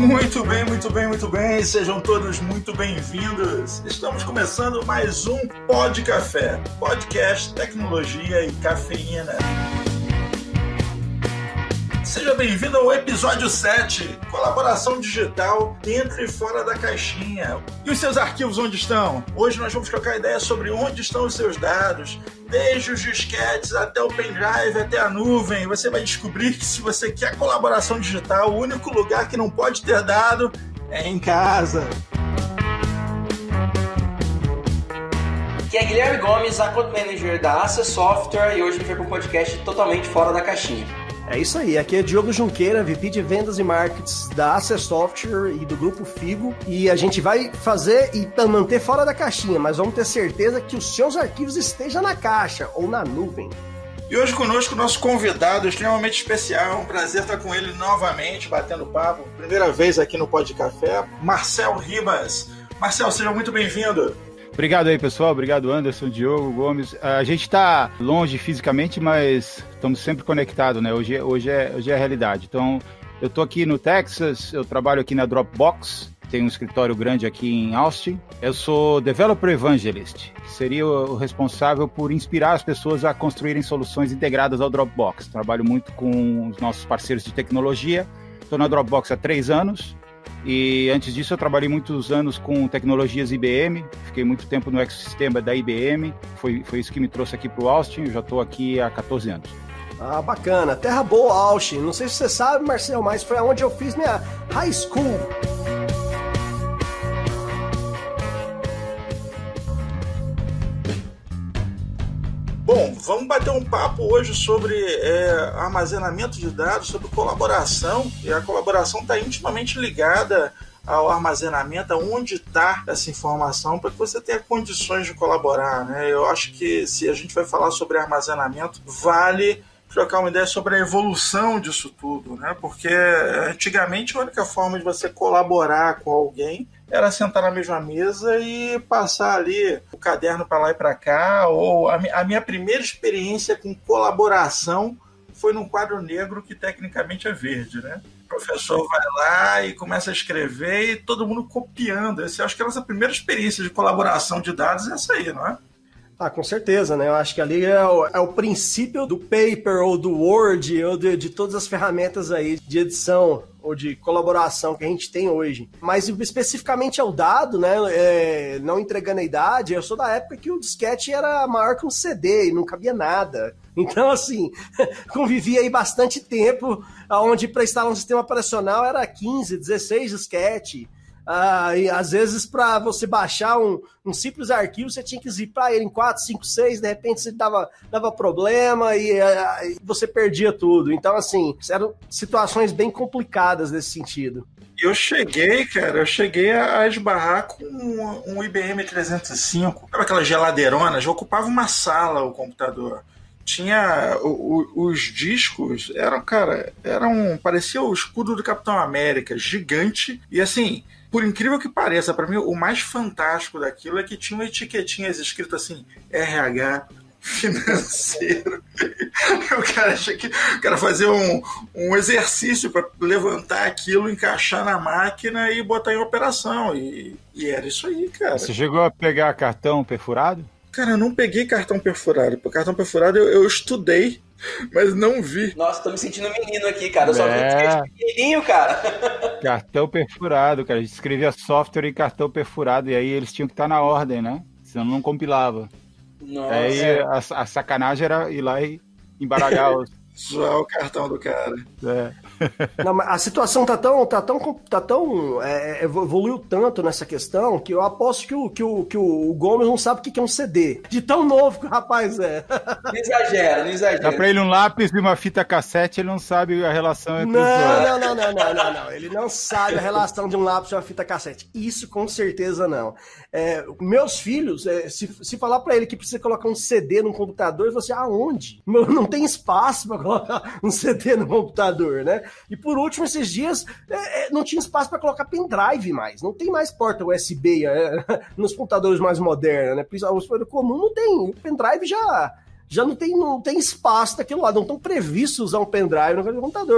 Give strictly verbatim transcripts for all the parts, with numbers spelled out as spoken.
Muito bem, muito bem, muito bem. Sejam todos muito bem-vindos. Estamos começando mais um Pod Café, podcast, tecnologia e cafeína. Seja bem-vindo ao episódio sete, colaboração digital dentro e fora da caixinha. E os seus arquivos onde estão? Hoje nós vamos trocar ideia sobre onde estão os seus dados, desde os disquetes até o pendrive, até a nuvem. Você vai descobrir que se você quer colaboração digital, o único lugar que não pode ter dado é em casa. Aqui é Guilherme Gomes, Account Manager da Access Software, e hoje a gente vai para um podcast totalmente fora da caixinha. É isso aí, aqui é Diogo Junqueira, V P de Vendas e Markets da Access Software e do Grupo Figo, e a gente vai fazer e manter fora da caixinha, mas vamos ter certeza que os seus arquivos estejam na caixa ou na nuvem. E hoje conosco o nosso convidado extremamente especial, é um prazer estar com ele novamente, batendo papo, primeira vez aqui no Pod Café, Marcel Ribas. Marcel, seja muito bem-vindo. Obrigado aí, pessoal. Obrigado, Anderson, Diogo, Gomes. A gente está longe fisicamente, mas estamos sempre conectados, né? Hoje, hoje, é, hoje é a realidade. Então, eu estou aqui no Texas, eu trabalho aqui na Dropbox, tenho um escritório grande aqui em Austin. Eu sou Developer Evangelist, que seria o responsável por inspirar as pessoas a construírem soluções integradas ao Dropbox. Trabalho muito com os nossos parceiros de tecnologia. Estou na Dropbox há três anos. E antes disso eu trabalhei muitos anos com tecnologias I B M, fiquei muito tempo no ecossistema da I B M, foi, foi isso que me trouxe aqui para o Austin, eu já estou aqui há catorze anos. Ah, bacana, terra boa Austin, não sei se você sabe, Marcel, mas foi onde eu fiz minha high school. Bom, vamos bater um papo hoje sobre é, armazenamento de dados, sobre colaboração, e a colaboração está intimamente ligada ao armazenamento, aonde está essa informação, para que você tenha condições de colaborar, né? Eu acho que se a gente vai falar sobre armazenamento, vale trocar uma ideia sobre a evolução disso tudo, né? Porque antigamente a única forma de você colaborar com alguém era sentar na mesma mesa e passar ali o caderno para lá e para cá. Ou a, a minha primeira experiência com colaboração foi num quadro negro que tecnicamente é verde, né? O professor vai lá e começa a escrever e todo mundo copiando. Esse, acho que a nossa primeira experiência de colaboração de dados é essa aí, não é? Ah, com certeza, né? Eu acho que ali é o, é o princípio do paper ou do Word ou de, de todas as ferramentas aí de edição ou de colaboração que a gente tem hoje. Mas especificamente ao dado, né? É, não entregando a idade, eu sou da época que o disquete era maior que um C D e não cabia nada. Então, assim, convivi aí bastante tempo, onde para instalar um sistema operacional era quinze, dezesseis disquete. Ah, e às vezes para você baixar um, um simples arquivo, você tinha que zipar ele em quatro, cinco, seis, de repente você dava, dava problema e, ah, e você perdia tudo. Então, assim, eram situações bem complicadas nesse sentido. Eu cheguei, cara, eu cheguei a esbarrar com um, um I B M trezentos e cinco, aquela geladeirona, já ocupava uma sala o computador. Tinha o, o, os discos, eram, cara, eram, parecia o escudo do Capitão América, gigante, e assim, por incrível que pareça, para mim o mais fantástico daquilo é que tinham etiquetinhas escritas assim, R H, financeiro. O cara achei que o cara fazia um, um exercício para levantar aquilo, encaixar na máquina e botar em operação, e, e era isso aí, cara. Você chegou a pegar cartão perfurado? Cara, eu não peguei cartão perfurado. Por cartão perfurado eu, eu estudei, mas não vi. Nossa, tô me sentindo menino aqui, cara. Eu só É. vi disquete pequenininho, cara. Cartão perfurado, cara. A gente escrevia software em cartão perfurado e aí eles tinham que estar na ordem, né? Senão não compilava. Nossa. Aí a, a sacanagem era ir lá e embaralhar os... Zoar o cartão do cara. É. Não, mas a situação tá tão, tá tão, tá tão é, evoluiu tanto nessa questão que eu aposto que o, que o, que o Gomes não sabe o que é um C D. De tão novo que o rapaz é. Não exagera, não exagera. Dá pra ele um lápis e uma fita cassete, ele não sabe a relação entre Não, os dois. não, não, não, não, não, não. Ele não sabe a relação de um lápis e uma fita cassete. Isso com certeza não. É, meus filhos, é, se, se falar pra ele que precisa colocar um C D no computador, você, aonde? Não tem espaço pra colocar um C D no computador, né? E por último, esses dias, é, não tinha espaço para colocar pendrive mais. Não tem mais porta U S B é, nos computadores mais modernos, né? O computador comum não tem. O pendrive já, já não, tem, não tem espaço daquele lado. Não estão previstos usar um pendrive no computador.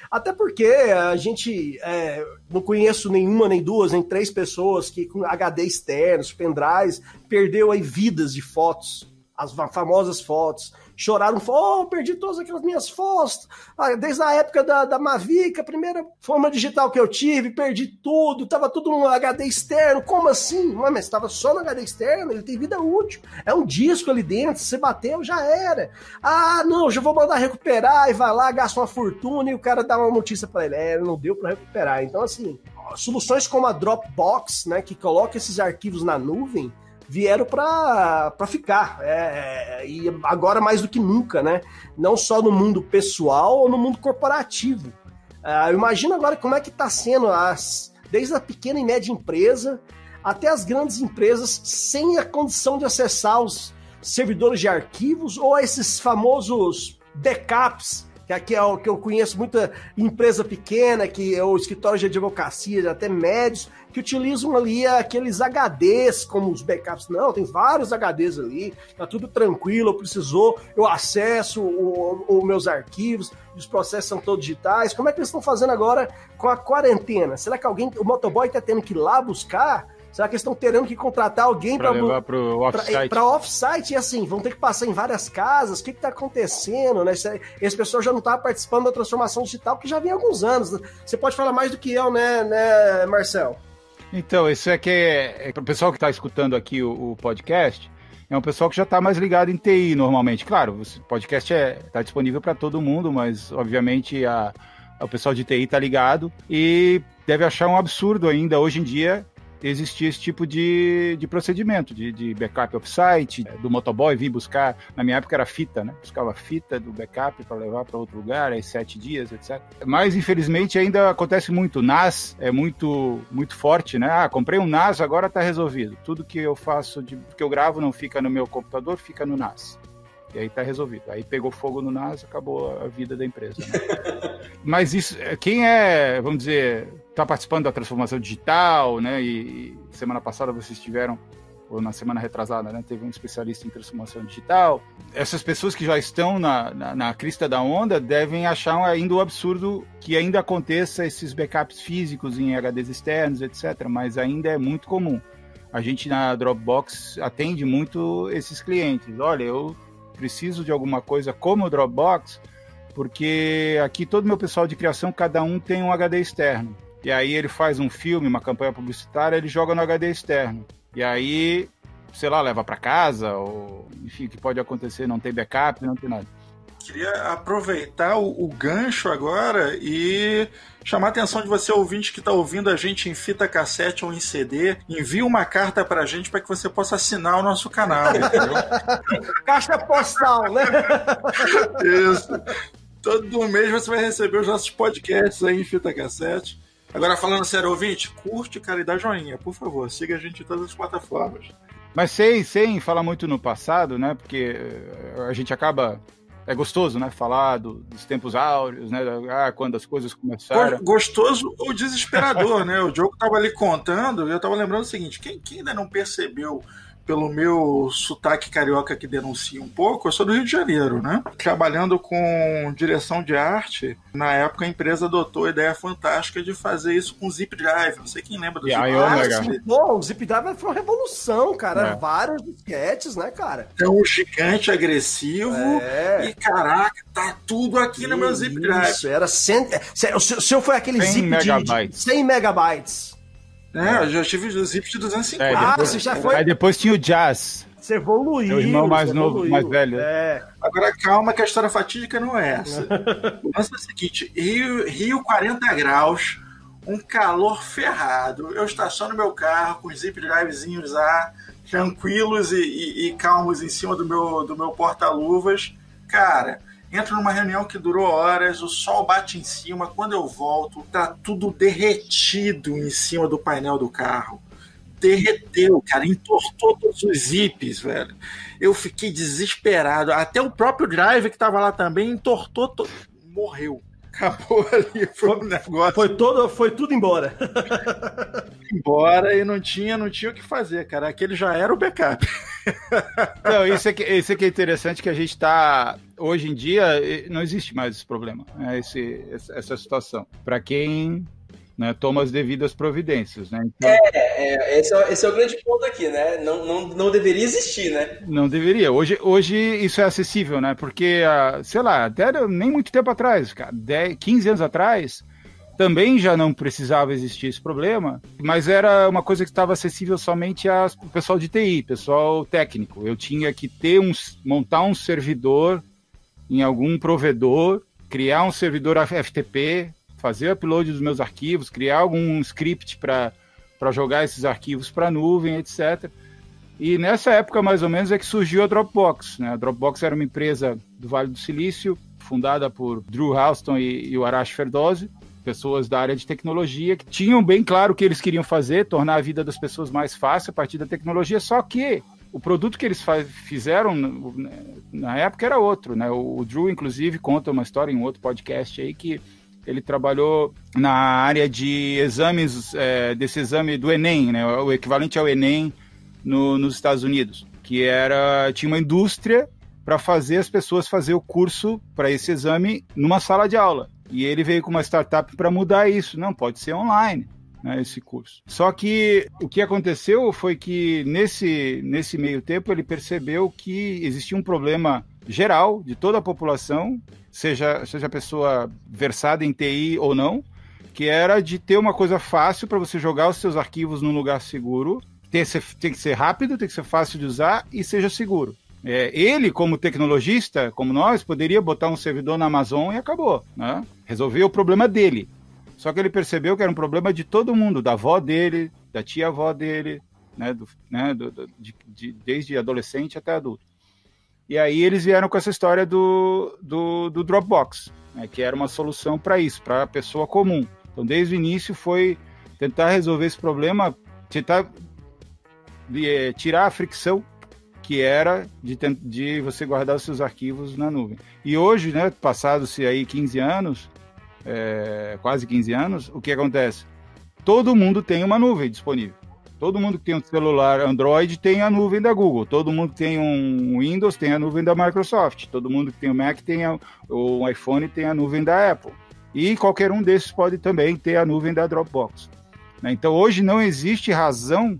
Até porque a gente é, não conheço nenhuma, nem duas, nem três pessoas que com H D externos, pendrives, perdeu aí vidas de fotos, as famosas fotos. Choraram, oh, perdi todas aquelas minhas fotos, desde a época da, da Mavic, a primeira forma digital que eu tive, perdi tudo, tava tudo no H D externo, como assim? Ué, mas estava só no H D externo, ele tem vida útil, é um disco ali dentro, se você bateu, já era. Ah, não, já vou mandar recuperar, e vai lá, gasta uma fortuna, e o cara dá uma notícia para ele, é, não deu para recuperar. Então, assim, soluções como a Dropbox, né, que coloca esses arquivos na nuvem, vieram para ficar, é, é, e agora mais do que nunca, né? Não só no mundo pessoal ou no mundo corporativo. Uh, eu imagino agora como é que está sendo, as, desde a pequena e média empresa até as grandes empresas, sem a condição de acessar os servidores de arquivos ou esses famosos backups, que aqui é o que eu conheço, muita empresa pequena, que é o escritório de advocacia, até médios, que utilizam ali aqueles H Ds como os backups. Não, tem vários H Ds ali, tá tudo tranquilo, eu precisou, eu acesso os meus arquivos, os processos são todos digitais. Como é que eles estão fazendo agora com a quarentena? Será que alguém, o motoboy tá tendo que ir lá buscar? Será que eles estão tendo que contratar alguém para levar para o off-site? Para off-site, e assim, vão ter que passar em várias casas. O que está acontecendo, né? Esse pessoal já não estava participando da transformação digital, que já vem há alguns anos. Você pode falar mais do que eu, né, né Marcel? Então, isso é que é, é para o pessoal que está escutando aqui o, o podcast, é um pessoal que já está mais ligado em T I normalmente. Claro, o podcast está é, disponível para todo mundo, mas obviamente a, a, o pessoal de T I está ligado e deve achar um absurdo ainda hoje em dia existia esse tipo de, de procedimento, de, de backup off-site, do motoboy vir buscar, na minha época era fita, né? Buscava fita do backup para levar para outro lugar, aí sete dias, etcétera. Mas, infelizmente, ainda acontece muito. O N A S é muito, muito forte, né? Ah, comprei um N A S, agora está resolvido. Tudo que eu faço, de, que eu gravo não fica no meu computador, fica no N A S. E aí tá resolvido. Aí pegou fogo no N A S, acabou a vida da empresa, né? Mas isso, quem é, vamos dizer, tá participando da transformação digital, né? E, e semana passada vocês tiveram, ou na semana retrasada, né? Teve um especialista em transformação digital. Essas pessoas que já estão na, na, na crista da onda devem achar ainda o absurdo que ainda aconteça esses backups físicos em H Ds externos, etcétera. Mas ainda é muito comum. A gente na Dropbox atende muito esses clientes. Olha, eu preciso de alguma coisa como o Dropbox, porque aqui todo o meu pessoal de criação, cada um tem um H D externo. E aí ele faz um filme, uma campanha publicitária, ele joga no H D externo. E aí, sei lá, leva para casa, ou enfim, o que pode acontecer, não tem backup, não tem nada. Queria aproveitar o, o gancho agora e chamar a atenção de você, ouvinte, que está ouvindo a gente em fita cassete ou em C D. Envie uma carta para a gente para que você possa assinar o nosso canal. Caixa postal, né? Isso. Todo mês você vai receber os nossos podcasts aí em fita cassete. Agora, falando sério, ouvinte, curte, cara, e dá joinha, por favor. Siga a gente em todas as plataformas. Mas sem, sem falar muito no passado, né? Porque a gente acaba... É gostoso, né? Falar do, dos tempos áureos, né? Ah, quando as coisas começaram. Gostoso ou desesperador, né? O Diogo estava ali contando e eu estava lembrando o seguinte: quem, quem ainda não percebeu pelo meu sotaque carioca que denuncia um pouco, eu sou do Rio de Janeiro, né? Trabalhando com direção de arte, na época a empresa adotou a ideia fantástica de fazer isso com Zip Drive. Não sei quem lembra do yeah, Zip Drive. Pô, o Zip Drive foi uma revolução, cara. É. Vários disquetes, né, cara? É um gigante agressivo é. E, caraca, tá tudo aqui que no meu Zip Drive. Isso, era cem... O seu foi aquele cem zip megabytes. de cem megabytes. É, eu já tive o zip de duzentos e cinquenta. É, depois, ah, você já foi... Aí depois tinha o Jazz. Você evoluiu. O irmão mais novo, evoluiu. mais velho. É. Agora calma que a história fatídica não é essa. O lance é o seguinte, Rio, Rio quarenta graus, um calor ferrado. Eu estaciono meu carro com os zip drivezinhos lá, tranquilos e, e, e calmos em cima do meu, do meu porta-luvas. Cara... Entro numa reunião que durou horas, o sol bate em cima, quando eu volto, tá tudo derretido em cima do painel do carro. Derreteu, cara, entortou todos os zips, velho. Eu fiquei desesperado. Até o próprio drive que tava lá também entortou, to... morreu. Acabou ali, foi, foi um negócio. Foi, todo, foi tudo embora. Embora e não tinha, não tinha o que fazer, cara. Aquele já era o backup. Não, isso é que, isso é que é interessante, que a gente tá... hoje em dia não existe mais esse problema, né? esse, essa situação. Para quem, né, toma as devidas providências, né? Então, é, é, esse, é, esse é o grande ponto aqui, né? Não, não, não deveria existir, né? Não deveria. Hoje, hoje isso é acessível, né? Porque, sei lá, até nem muito tempo atrás, cara, dez, quinze anos atrás, também já não precisava existir esse problema, mas era uma coisa que estava acessível somente ao pessoal de T I, pessoal técnico. Eu tinha que ter um, montar um servidor em algum provedor, criar um servidor F T P, fazer upload dos meus arquivos, criar algum script para para jogar esses arquivos para a nuvem, etcétera. E nessa época, mais ou menos, é que surgiu a Dropbox, né? A Dropbox era uma empresa do Vale do Silício, fundada por Drew Houston e, e o Arash Ferdowsi, pessoas da área de tecnologia, que tinham bem claro o que eles queriam fazer, tornar a vida das pessoas mais fácil a partir da tecnologia, só que o produto que eles fizeram na época era outro, né? O, o Drew, inclusive, conta uma história em um outro podcast aí que ele trabalhou na área de exames, é, desse exame do Enem, né? O equivalente ao Enem no, nos Estados Unidos, que era, tinha uma indústria para fazer as pessoas fazer o curso para esse exame numa sala de aula. E ele veio com uma startup para mudar isso. Não, pode ser online, né, esse curso. Só que o que aconteceu foi que nesse, nesse meio tempo ele percebeu que existia um problema geral de toda a população, seja, seja a pessoa versada em T I ou não, que era de ter uma coisa fácil para você jogar os seus arquivos num lugar seguro, tem, tem que ser rápido, tem que ser fácil de usar e seja seguro. É, ele, como tecnologista, como nós, poderia botar um servidor na Amazon e acabou, né? Resolveu o problema dele. Só que ele percebeu que era um problema de todo mundo, da avó dele, da tia-avó dele, né? Do, né? Do, do, de, de, desde adolescente até adulto. E aí eles vieram com essa história do, do, do Dropbox, né? Que era uma solução para isso, para a pessoa comum. Então, desde o início foi tentar resolver esse problema, tentar de, tirar a fricção que era de, de você guardar os seus arquivos na nuvem. E hoje, né, passados-se aí quinze anos, é, quase quinze anos, o que acontece? Todo mundo tem uma nuvem disponível. Todo mundo que tem um celular Android tem a nuvem da Google. Todo mundo que tem um Windows tem a nuvem da Microsoft. Todo mundo que tem um Mac tem a, ou um iPhone tem a nuvem da Apple. E qualquer um desses pode também ter a nuvem da Dropbox. Então, hoje não existe razão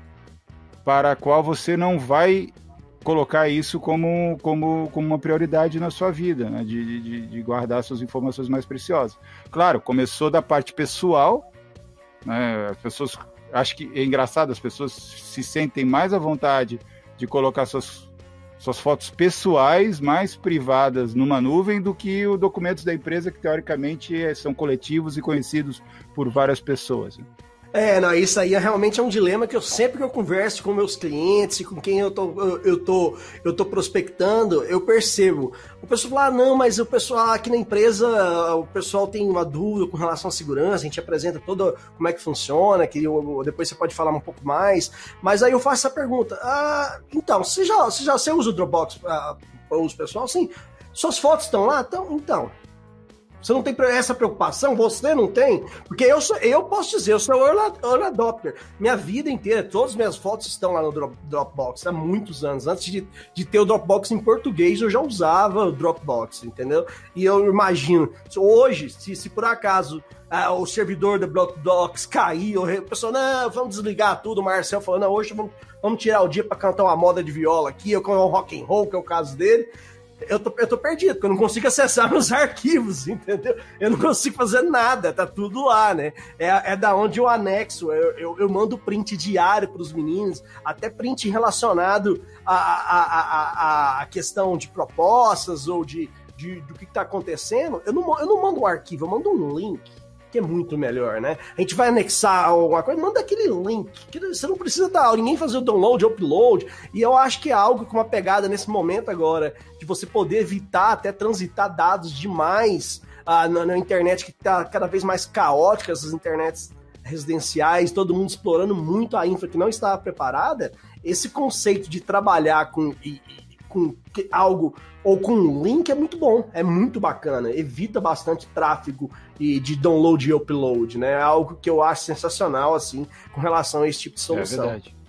para a qual você não vai colocar isso como, como, como uma prioridade na sua vida, né? de, de, de guardar suas informações mais preciosas. Claro, começou da parte pessoal, né? As pessoas, acho que é engraçado, as pessoas se sentem mais à vontade de colocar suas, suas fotos pessoais mais privadas numa nuvem do que os documentos da empresa, que teoricamente são coletivos e conhecidos por várias pessoas, né? É, não, isso aí é realmente é um dilema que eu sempre que eu converso com meus clientes e com quem eu tô, eu, eu, tô, eu tô prospectando, eu percebo. O pessoal fala, ah, não, mas o pessoal aqui na empresa, o pessoal tem uma dúvida com relação à segurança, a gente apresenta todo como é que funciona, que eu, depois você pode falar um pouco mais, mas aí eu faço essa pergunta, ah, então, você já, você já você usa o Dropbox para uso pessoal? Sim. Suas fotos estão lá? Então, então. Você não tem essa preocupação? Você não tem? Porque eu, sou, eu posso dizer, eu sou early adopter. Minha vida inteira, todas as minhas fotos estão lá no Dropbox há muitos anos. Antes de, de ter o Dropbox em português, eu já usava o Dropbox, entendeu? E eu imagino, hoje, se, se por acaso ah, o servidor do Dropbox cair, o pessoal, não, vamos desligar tudo, o Marcel falou, não, hoje vamos, vamos tirar o dia para cantar uma moda de viola aqui, eu com o rock and roll, que é o caso dele. Eu tô, eu tô perdido, porque eu não consigo acessar meus arquivos, entendeu? Eu não consigo fazer nada, tá tudo lá, né? É, é da onde eu anexo, eu, eu, eu mando print diário pros meninos, até print relacionado à a, a, a, a questão de propostas ou de, de, do que tá acontecendo. Eu não, eu não mando um arquivo, eu mando um link, que é muito melhor, né? A gente vai anexar alguma coisa, manda aquele link, que você não precisa dar, ninguém fazer o download, upload, e eu acho que é algo com uma pegada nesse momento agora, de você poder evitar até transitar dados demais ah, na, na internet, que tá cada vez mais caótica, essas internets residenciais, todo mundo explorando muito a infra que não estava preparada. Esse conceito de trabalhar com... E, com algo ou com um link é muito bom, é muito bacana, evita bastante tráfego e de download e upload, né? É algo que eu acho sensacional, assim, com relação a esse tipo de solução. É verdade.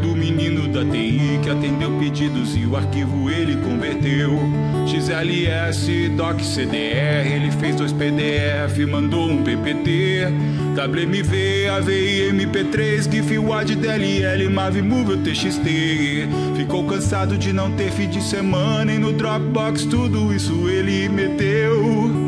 do menino da T I que atendeu pedidos e o arquivo ele converteu. X L S, Doc, C D R, ele fez dois P D F, mandou um P P T. W M V, A V I, M P três, GIF, WAD, D L L, Mavi, Movie, T X T. Ficou cansado de não ter fim de semana e no Dropbox tudo isso ele meteu.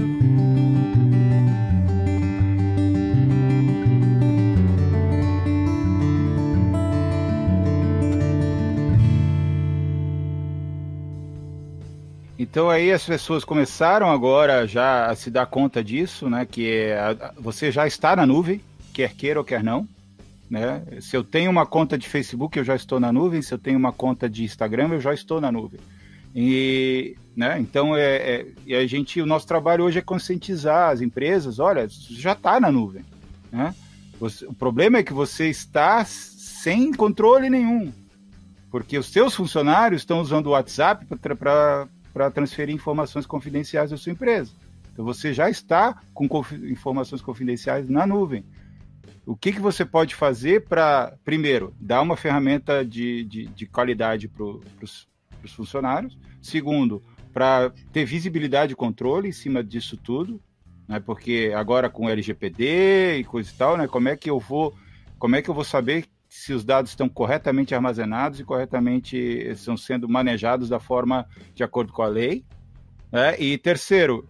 Então aí as pessoas começaram agora já a se dar conta disso, né? Que é, a, você já está na nuvem, quer queira ou quer não, né? Se eu tenho uma conta de Facebook, eu já estou na nuvem. Se eu tenho uma conta de Instagram, eu já estou na nuvem. E, né? Então é, é, e a gente, o nosso trabalho hoje é conscientizar as empresas. Olha, já está na nuvem, né? Você, o problema é que você está sem controle nenhum, porque os seus funcionários estão usando o WhatsApp para para transferir informações confidenciais da sua empresa. Então você já está com conf... informações confidenciais na nuvem. O que, que você pode fazer para, primeiro, dar uma ferramenta de, de, de qualidade para os funcionários? Segundo, para ter visibilidade e controle em cima disso tudo, né? Porque agora com L G P D e coisa e tal, né? Como é que eu vou, como é que eu vou saber se os dados estão corretamente armazenados e corretamente estão sendo manejados da forma de acordo com a lei, né? E terceiro,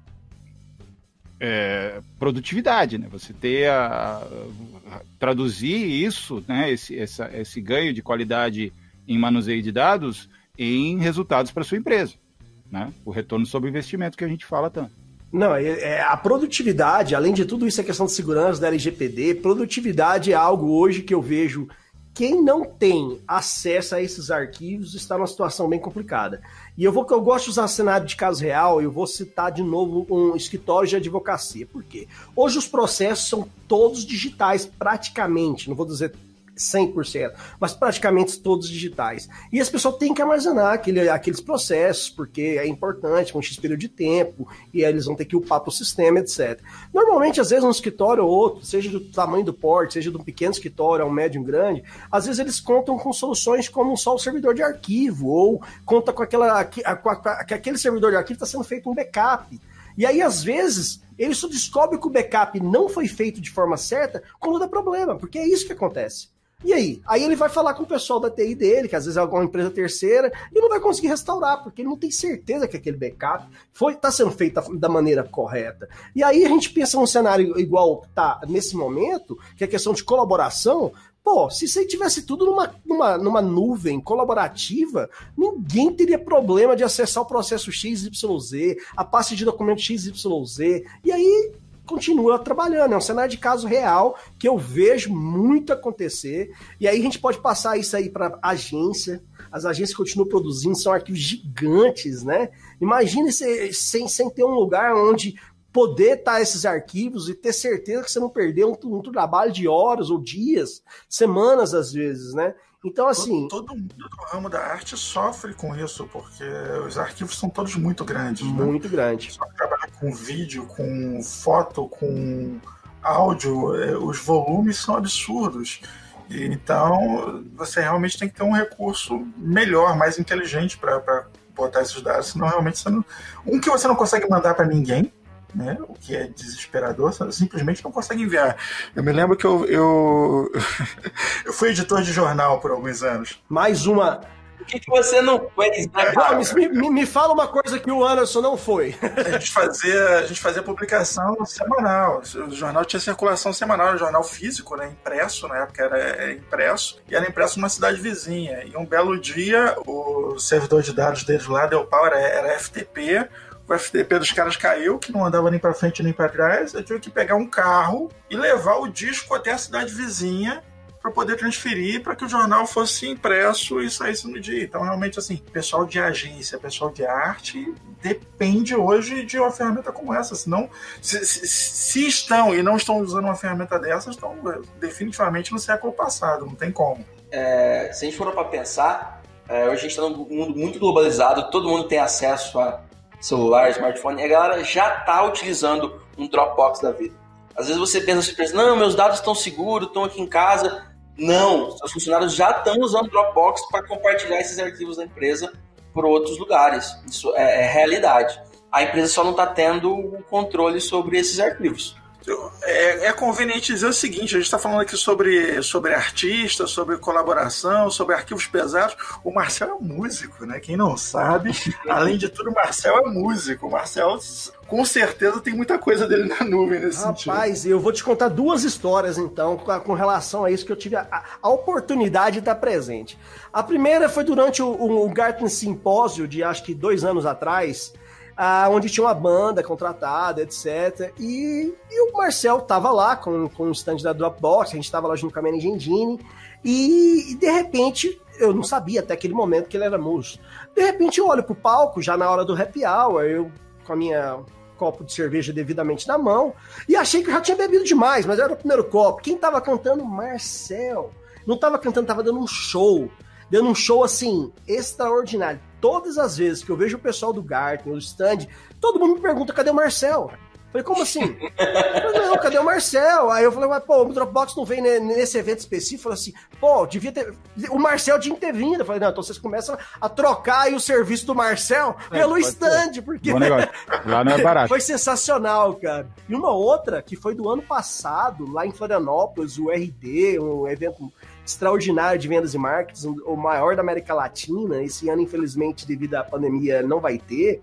é, produtividade, né? Você ter a, a traduzir isso, né? Esse, essa, esse ganho de qualidade em manuseio de dados em resultados para sua empresa, né? O retorno sobre o investimento que a gente fala tanto. Não, é, é, a produtividade, além de tudo isso, é questão de segurança da L G P D. Produtividade é algo hoje que eu vejo. Quem não tem acesso a esses arquivos está numa situação bem complicada. E eu vou que eu gosto de usar cenário de caso real, eu vou citar de novo um escritório de advocacia. Por quê? Hoje os processos são todos digitais, praticamente, não vou dizer cem por cento, mas praticamente todos digitais. E as pessoas têm que armazenar aquele, aqueles processos, porque é importante, com um X período de tempo, e aí eles vão ter que upar para o sistema, etcétera. Normalmente, às vezes, um escritório ou outro, seja do tamanho do porte, seja de um pequeno escritório ou um médio grande, às vezes eles contam com soluções como só o servidor de arquivo, ou conta com, aquela, com, a, com aquele servidor de arquivo está sendo feito um backup. E aí, às vezes, ele só descobre que o backup não foi feito de forma certa quando dá problema, porque é isso que acontece. E aí? Aí ele vai falar com o pessoal da T I dele, que às vezes é alguma empresa terceira, e não vai conseguir restaurar, porque ele não tem certeza que aquele backup está sendo feito da, da maneira correta. E aí a gente pensa num cenário igual está nesse momento, que é a questão de colaboração. Pô, se isso aí tivesse tudo numa, numa, numa nuvem colaborativa, ninguém teria problema de acessar o processo X Y Z, a pasta de documento X Y Z, e aí continua trabalhando. É um cenário de caso real que eu vejo muito acontecer, e aí a gente pode passar isso aí para agência. As agências continuam produzindo, são arquivos gigantes, né? Imagine se, sem, sem ter um lugar onde poder estar esses arquivos e ter certeza que você não perdeu um, um trabalho de horas ou dias, semanas às vezes, né? Então, assim... Todo, todo mundo do ramo da arte sofre com isso, porque os arquivos são todos muito grandes. Muito né? grande. Só trabalhar com vídeo, com foto, com áudio, os volumes são absurdos. E, então, você realmente tem que ter um recurso melhor, mais inteligente para botar esses dados, senão realmente você não... Um que você não consegue mandar para ninguém, né? O que é desesperador, você simplesmente não consegue enviar. Eu me lembro que eu, eu, eu fui editor de jornal por alguns anos. Mais uma. Por que, que você não fez, né, cara? Gomes, me, me, me fala uma coisa que o Anderson não foi. A gente fazia, a gente fazia publicação semanal. O jornal tinha circulação semanal, era um jornal físico, né? Impresso, na época era impresso, e era impresso numa cidade vizinha. E um belo dia, o servidor de dados deles lá deu pau, era, era F T P. O F T P dos caras caiu, que não andava nem para frente nem para trás. Eu tive que pegar um carro e levar o disco até a cidade vizinha para poder transferir para que o jornal fosse impresso e saísse no dia. Então, realmente, assim, pessoal de agência, pessoal de arte depende hoje de uma ferramenta como essa. Senão, se, se, se estão e não estão usando uma ferramenta dessas, estão definitivamente no século passado, não tem como. É, se a gente for para pensar, é, hoje a gente está num mundo muito globalizado, todo mundo tem acesso a celular, smartphone, e a galera já está utilizando um Dropbox da vida. Às vezes você pensa assim, não, meus dados estão seguros, estão aqui em casa, Não, os funcionários já estão usando o Dropbox para compartilhar esses arquivos da empresa por outros lugares. Isso é, é realidade. A empresa só não está tendo o controle sobre esses arquivos. É, é conveniente dizer o seguinte, a gente está falando aqui sobre, sobre artista, sobre colaboração, sobre arquivos pesados. O Marcel é músico, né? Quem não sabe, além de tudo, o Marcel é músico. O Marcel, com certeza, tem muita coisa dele na nuvem nesse Rapaz, sentido. Rapaz, eu vou te contar duas histórias, então, com relação a isso, que eu tive a, a oportunidade de estar presente. A primeira foi durante o, o Gartner Simpósio, de acho que dois anos atrás, Ah, onde tinha uma banda contratada, etcétera. E, e o Marcel estava lá com, com o stand da Dropbox, a gente estava lá junto com a Managing Engine, e, e de repente, eu não sabia até aquele momento que ele era músico. De repente eu olho pro palco, já na hora do happy hour, eu com a minha copo de cerveja devidamente na mão, e achei que eu já tinha bebido demais, mas era o primeiro copo. Quem estava cantando? Marcel. Não estava cantando, estava dando um show. Dando um show, assim, extraordinário. Todas as vezes que eu vejo o pessoal do Gartner, o stand, todo mundo me pergunta, cadê o Marcel? Falei, como assim? Eu falei, não, cadê o Marcel? Aí eu falei, mas pô, o Dropbox não vem nesse evento específico? Falei assim, pô, devia ter... O Marcel tinha que ter vindo. Eu falei, não, então vocês começam a trocar aí o serviço do Marcel é, pelo stand, ser. Porque... Bom negócio. Lá não é barato. Foi sensacional, cara. E uma outra, que foi do ano passado, lá em Florianópolis, o R D, um evento extraordinário de vendas e marketing, o maior da América Latina. Esse ano, infelizmente, devido à pandemia, não vai ter.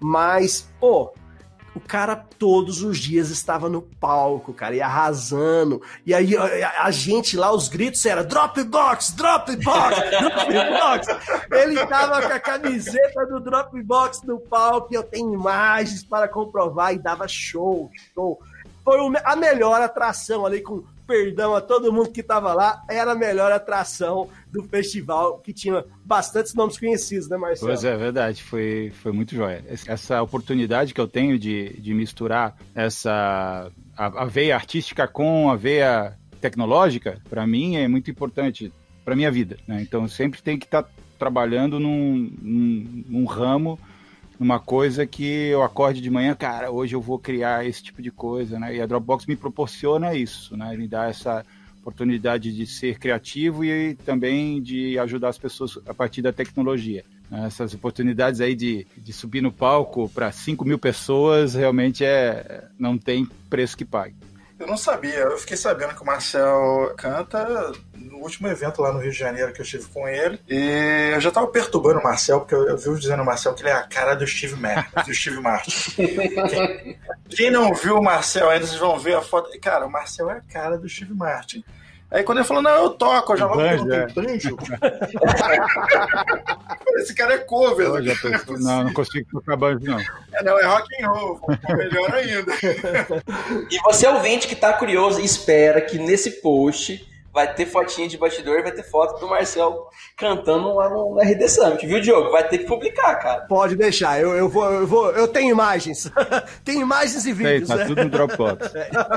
Mas, pô, o cara todos os dias estava no palco, cara, e arrasando. E aí a, a gente lá, os gritos era Dropbox, Dropbox, Dropbox. Ele tava com a camiseta do Dropbox no palco e eu tenho imagens para comprovar e dava show, show. Foi a melhor atração ali, com perdão a todo mundo que estava lá, era a melhor atração do festival, que tinha bastantes nomes conhecidos, né, Marcelo? Pois é, verdade, foi, foi muito jóia. Essa oportunidade que eu tenho de, de misturar essa a, a veia artística com a veia tecnológica, para mim é muito importante para minha vida, né? Então eu sempre tenho que estar tá trabalhando num, num, num ramo, numa coisa que eu acorde de manhã, cara, hoje eu vou criar esse tipo de coisa, né? E a Dropbox me proporciona isso, né? Me dá essa oportunidade de ser criativo e também de ajudar as pessoas a partir da tecnologia. Essas oportunidades aí de, de subir no palco para cinco mil pessoas realmente é, não tem preço que pague. Eu não sabia, eu fiquei sabendo que o Marcel canta no último evento lá no Rio de Janeiro que eu estive com ele, e eu já tava perturbando o Marcel, porque eu, eu vi dizendo ao Marcel que ele é a cara do Steve Martin. do Steve Martin. Quem, quem não viu o Marcel ainda, vocês vão ver a foto. Cara, o Marcel é a cara do Steve Martin. Aí quando ele falou, não, eu toco, eu já logo perguntei, banjo? Esse cara é cover. Eu já pensou, não, não consigo tocar banjo, não. É, não, é rock and roll, melhor ainda. E você, ouvinte, que tá curioso, espera que nesse post vai ter fotinha de bastidor e vai ter foto do Marcel cantando lá no R D Summit, viu, Diogo? Vai ter que publicar, cara. Pode deixar, eu, eu, vou, eu, vou, eu tenho imagens. Tem imagens e vídeos. Sei, tá, né? Tudo no Dropbox.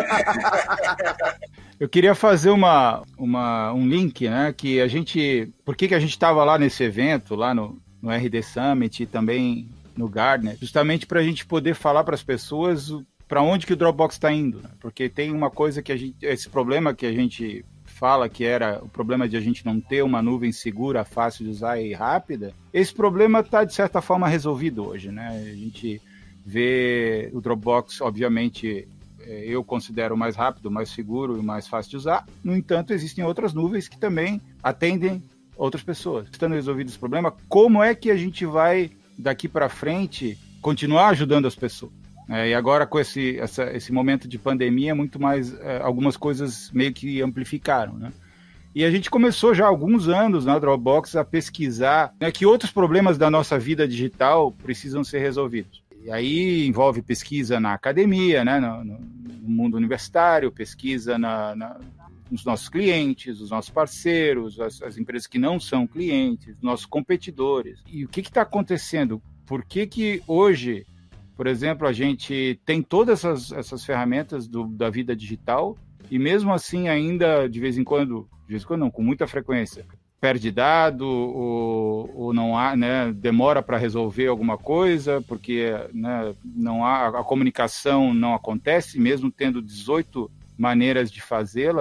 Eu queria fazer uma, uma, um link, né, que a gente... Por que, que a gente estava lá nesse evento, lá no, no R D Summit e também no Gartner? Justamente para a gente poder falar para as pessoas para onde que o Dropbox está indo, né? Porque tem uma coisa que a gente... Esse problema que a gente fala, que era o problema de a gente não ter uma nuvem segura, fácil de usar e rápida, esse problema está, de certa forma, resolvido hoje, né? A gente vê o Dropbox, obviamente... eu considero mais rápido, mais seguro e mais fácil de usar. No entanto, existem outras nuvens que também atendem outras pessoas. Estando resolvido esse problema, como é que a gente vai, daqui para frente, continuar ajudando as pessoas? É, e agora, com esse, essa, esse momento de pandemia, muito mais, é, algumas coisas meio que amplificaram, né? E a gente começou já há alguns anos na Dropbox a pesquisar, né, que outros problemas da nossa vida digital precisam ser resolvidos. E aí envolve pesquisa na academia, né, no, no mundo universitário, pesquisa na, na, nos nossos clientes, os nossos parceiros, as, as empresas que não são clientes, nossos competidores. E o que está acontecendo? Por que que hoje, por exemplo, a gente tem todas essas, essas ferramentas do, da vida digital e mesmo assim ainda, de vez em quando, de vez em quando não, com muita frequência, perde dado ou, ou não há, né, demora para resolver alguma coisa, porque, né, não há, a comunicação não acontece, mesmo tendo dezoito maneiras de fazê-la, né?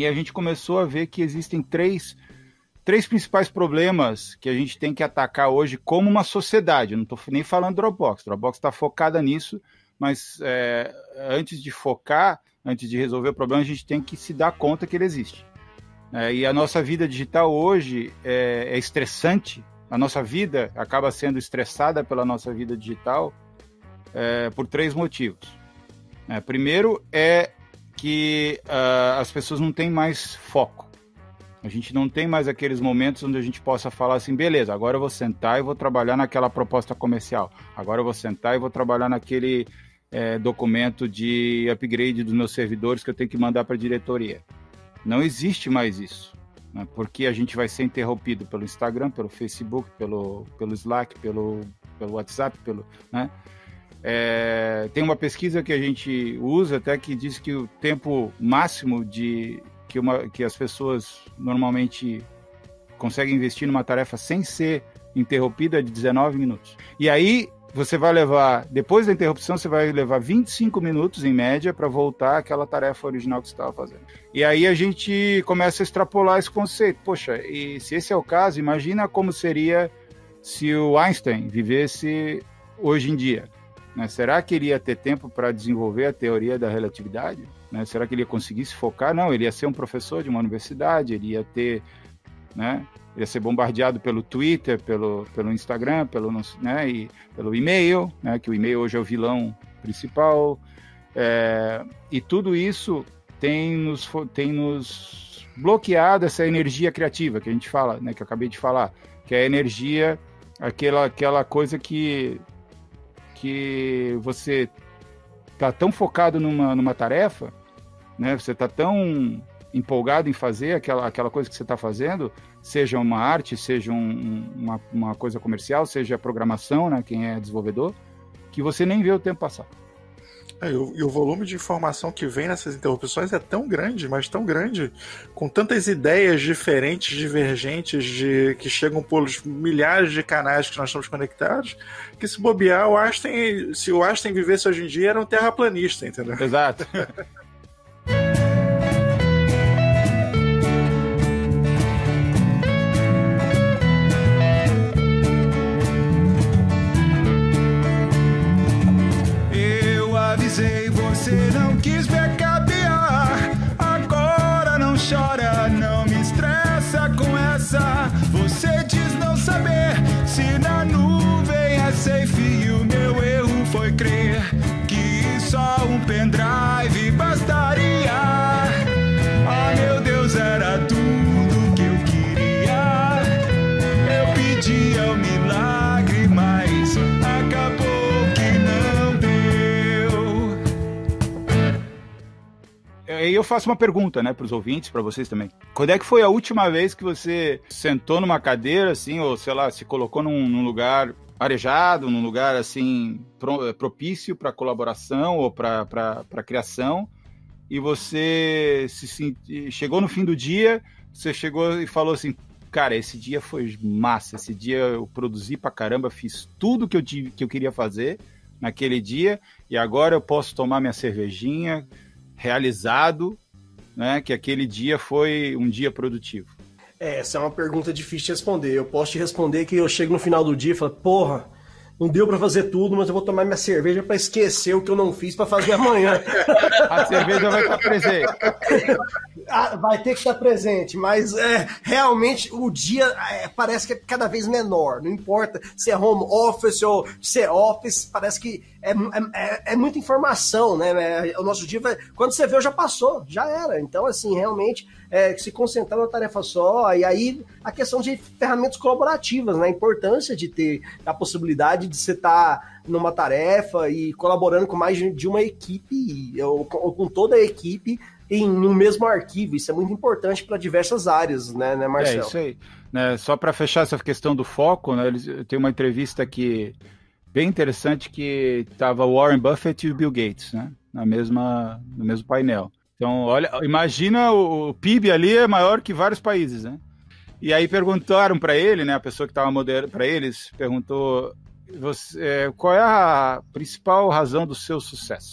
E a gente começou a ver que existem três, três principais problemas que a gente tem que atacar hoje como uma sociedade. Eu não estou nem falando Dropbox. Dropbox está focada nisso, mas é, antes de focar, antes de resolver o problema, a gente tem que se dar conta que ele existe. É, e a nossa vida digital hoje é, é estressante. A nossa vida acaba sendo estressada pela nossa vida digital é, por três motivos. É, primeiro é que uh, as pessoas não têm mais foco. A gente não tem mais aqueles momentos onde a gente possa falar assim, beleza, agora eu vou sentar e vou trabalhar naquela proposta comercial. Agora eu vou sentar e vou trabalhar naquele é, documento de upgrade dos meus servidores que eu tenho que mandar para a diretoria. Não existe mais isso, né? Porque a gente vai ser interrompido pelo Instagram, pelo Facebook, pelo, pelo Slack, pelo, pelo WhatsApp, pelo, né? É, tem uma pesquisa que a gente usa até que diz que o tempo máximo de, que, uma, que as pessoas normalmente conseguem investir numa tarefa sem ser interrompida é de dezenove minutos. E aí você vai levar, depois da interrupção, você vai levar vinte e cinco minutos em média para voltar àquela tarefa original que você estava fazendo. E aí a gente começa a extrapolar esse conceito. Poxa, e se esse é o caso, imagina como seria se o Einstein vivesse hoje em dia. Né? Será que ele ia ter tempo para desenvolver a teoria da relatividade? Né? Será que ele ia conseguir se focar? Não, ele ia ser um professor de uma universidade, ele ia ter, né? Ele ia ser bombardeado pelo Twitter, pelo, pelo Instagram, pelo, né? e, pelo e-mail, né? Que o e-mail hoje é o vilão principal. É, e tudo isso tem nos, tem nos bloqueado essa energia criativa que a gente fala, né? Que eu acabei de falar, que é a energia, aquela, aquela coisa que que você está tão focado numa, numa tarefa, né? Você está tão empolgado em fazer aquela, aquela coisa que você está fazendo, seja uma arte, seja um, uma, uma coisa comercial, seja programação, né? Quem é desenvolvedor, que você nem vê o tempo passar. É, e, o, e o volume de informação que vem nessas interrupções é tão grande, mas tão grande, com tantas ideias diferentes, divergentes, de, que chegam por milhares de canais que nós estamos conectados, que se bobear, o Einstein, se o Einstein vivesse hoje em dia, era um terraplanista, entendeu? Exato. Você não quis backupear, agora não chora, não me estressa com essa. Você diz não saber se na nuvem é safe e o meu erro foi crer que só um pendrive bastaria. Ah, meu Deus, era tudo que eu queria. Eu pedia o milagre, mas acabou. E eu faço uma pergunta, né, para os ouvintes, para vocês também. Quando é que foi a última vez que você sentou numa cadeira, assim, ou sei lá, se colocou num, num lugar arejado, num lugar, assim, pro, propício para colaboração ou para criação, e você se, se, chegou no fim do dia, você chegou e falou assim, cara, esse dia foi massa, esse dia eu produzi pra caramba, fiz tudo que eu, tive, que eu queria fazer naquele dia, e agora eu posso tomar minha cervejinha, realizado, né, que aquele dia foi um dia produtivo? É, essa é uma pergunta difícil de responder. Eu posso te responder que eu chego no final do dia e falo, porra, não deu pra fazer tudo, mas eu vou tomar minha cerveja pra esquecer o que eu não fiz pra fazer amanhã. A cerveja vai estar presente. Ah, vai ter que estar presente, mas é, realmente o dia é, parece que é cada vez menor. Não importa se é home office ou se é office, parece que é, é, é muita informação, né? O nosso dia vai... Quando você vê, já passou, já era. Então, assim, realmente, é, se concentrar numa tarefa só, e aí a questão de ferramentas colaborativas, né? A importância de ter a possibilidade de você estar numa tarefa e colaborando com mais de uma equipe, ou, ou com toda a equipe, em um mesmo arquivo. Isso é muito importante para diversas áreas, né, né, Marcelo? É isso aí. Né, só para fechar essa questão do foco, né, eles, tem uma entrevista aqui bem interessante que estava Warren Buffett e o Bill Gates, né, na mesma, no mesmo painel. Então, olha, imagina o, o P I B ali é maior que vários países, né? E aí perguntaram para ele, né, a pessoa que estava moderando para eles, perguntou, você, é, qual é a principal razão do seu sucesso?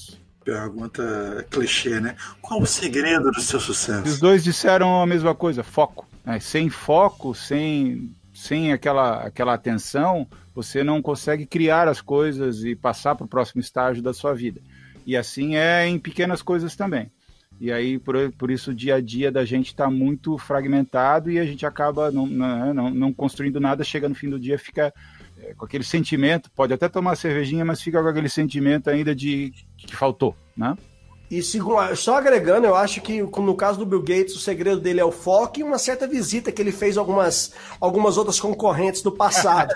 pergunta clichê, né? Qual o segredo do seu sucesso? Os dois disseram a mesma coisa, foco. Né? Sem foco, sem, sem aquela, aquela atenção, você não consegue criar as coisas e passar para o próximo estágio da sua vida. E assim é em pequenas coisas também. E aí, por, por isso, o dia a dia da gente está muito fragmentado e a gente acaba não, não, não construindo nada, chega no fim do dia, fica é, com aquele sentimento, pode até tomar cervejinha, mas fica com aquele sentimento ainda de que faltou, né? E segundo, só agregando, eu acho que no caso do Bill Gates, o segredo dele é o foco e uma certa visita que ele fez a algumas, algumas outras concorrentes do passado.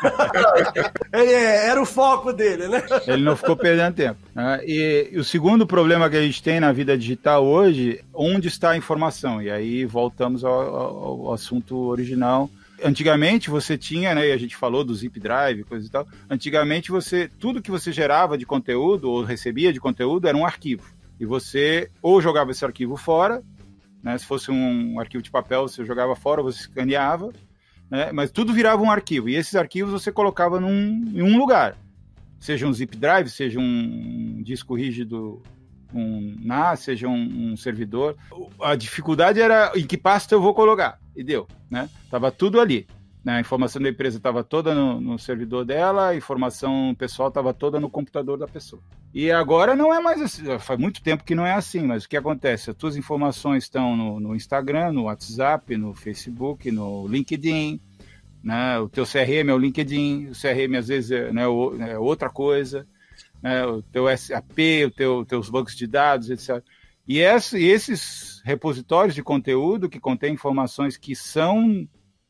ele, era o foco dele, né? Ele não ficou perdendo tempo. Né? E, e o segundo problema que a gente tem na vida digital hoje, onde está a informação? E aí voltamos ao, ao, ao assunto original. Antigamente você tinha, né, e a gente falou do Zip Drive, coisa e tal, antigamente você, tudo que você gerava de conteúdo ou recebia de conteúdo era um arquivo. E você ou jogava esse arquivo fora, né? Se fosse um arquivo de papel, você jogava fora, você escaneava, né? Mas tudo virava um arquivo. E esses arquivos você colocava num, em um lugar. Seja um zip drive, seja um disco rígido, um N A S, seja um, um servidor. A dificuldade era em que pasta eu vou colocar. E deu, né? Tava tudo ali. A informação da empresa estava toda no, no servidor dela, a informação pessoal estava toda no computador da pessoa. E agora não é mais assim, faz muito tempo que não é assim, mas o que acontece? As tuas informações estão no, no Instagram, no WhatsApp, no Facebook, no LinkedIn, né? O teu C R M é o LinkedIn, o C R M às vezes é, né, é outra coisa, né? O teu S A P, o teu, teus bancos de dados, etcétera. E, esse, e esses repositórios de conteúdo que contêm informações que são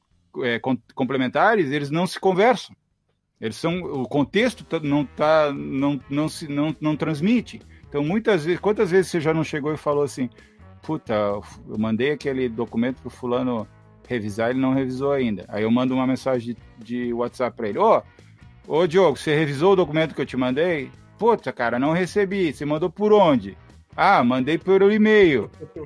É, complementares, eles não se conversam. Eles são, o contexto não tá, não, não se, não, não transmite. Então, muitas vezes, quantas vezes você já não chegou e falou assim, puta, eu mandei aquele documento pro fulano revisar, ele não revisou ainda. Aí eu mando uma mensagem de, de WhatsApp para ele, ô, oh, ô Diogo, você revisou o documento que eu te mandei? Puta, cara, não recebi. Você mandou por onde? Ah, mandei por e-mail.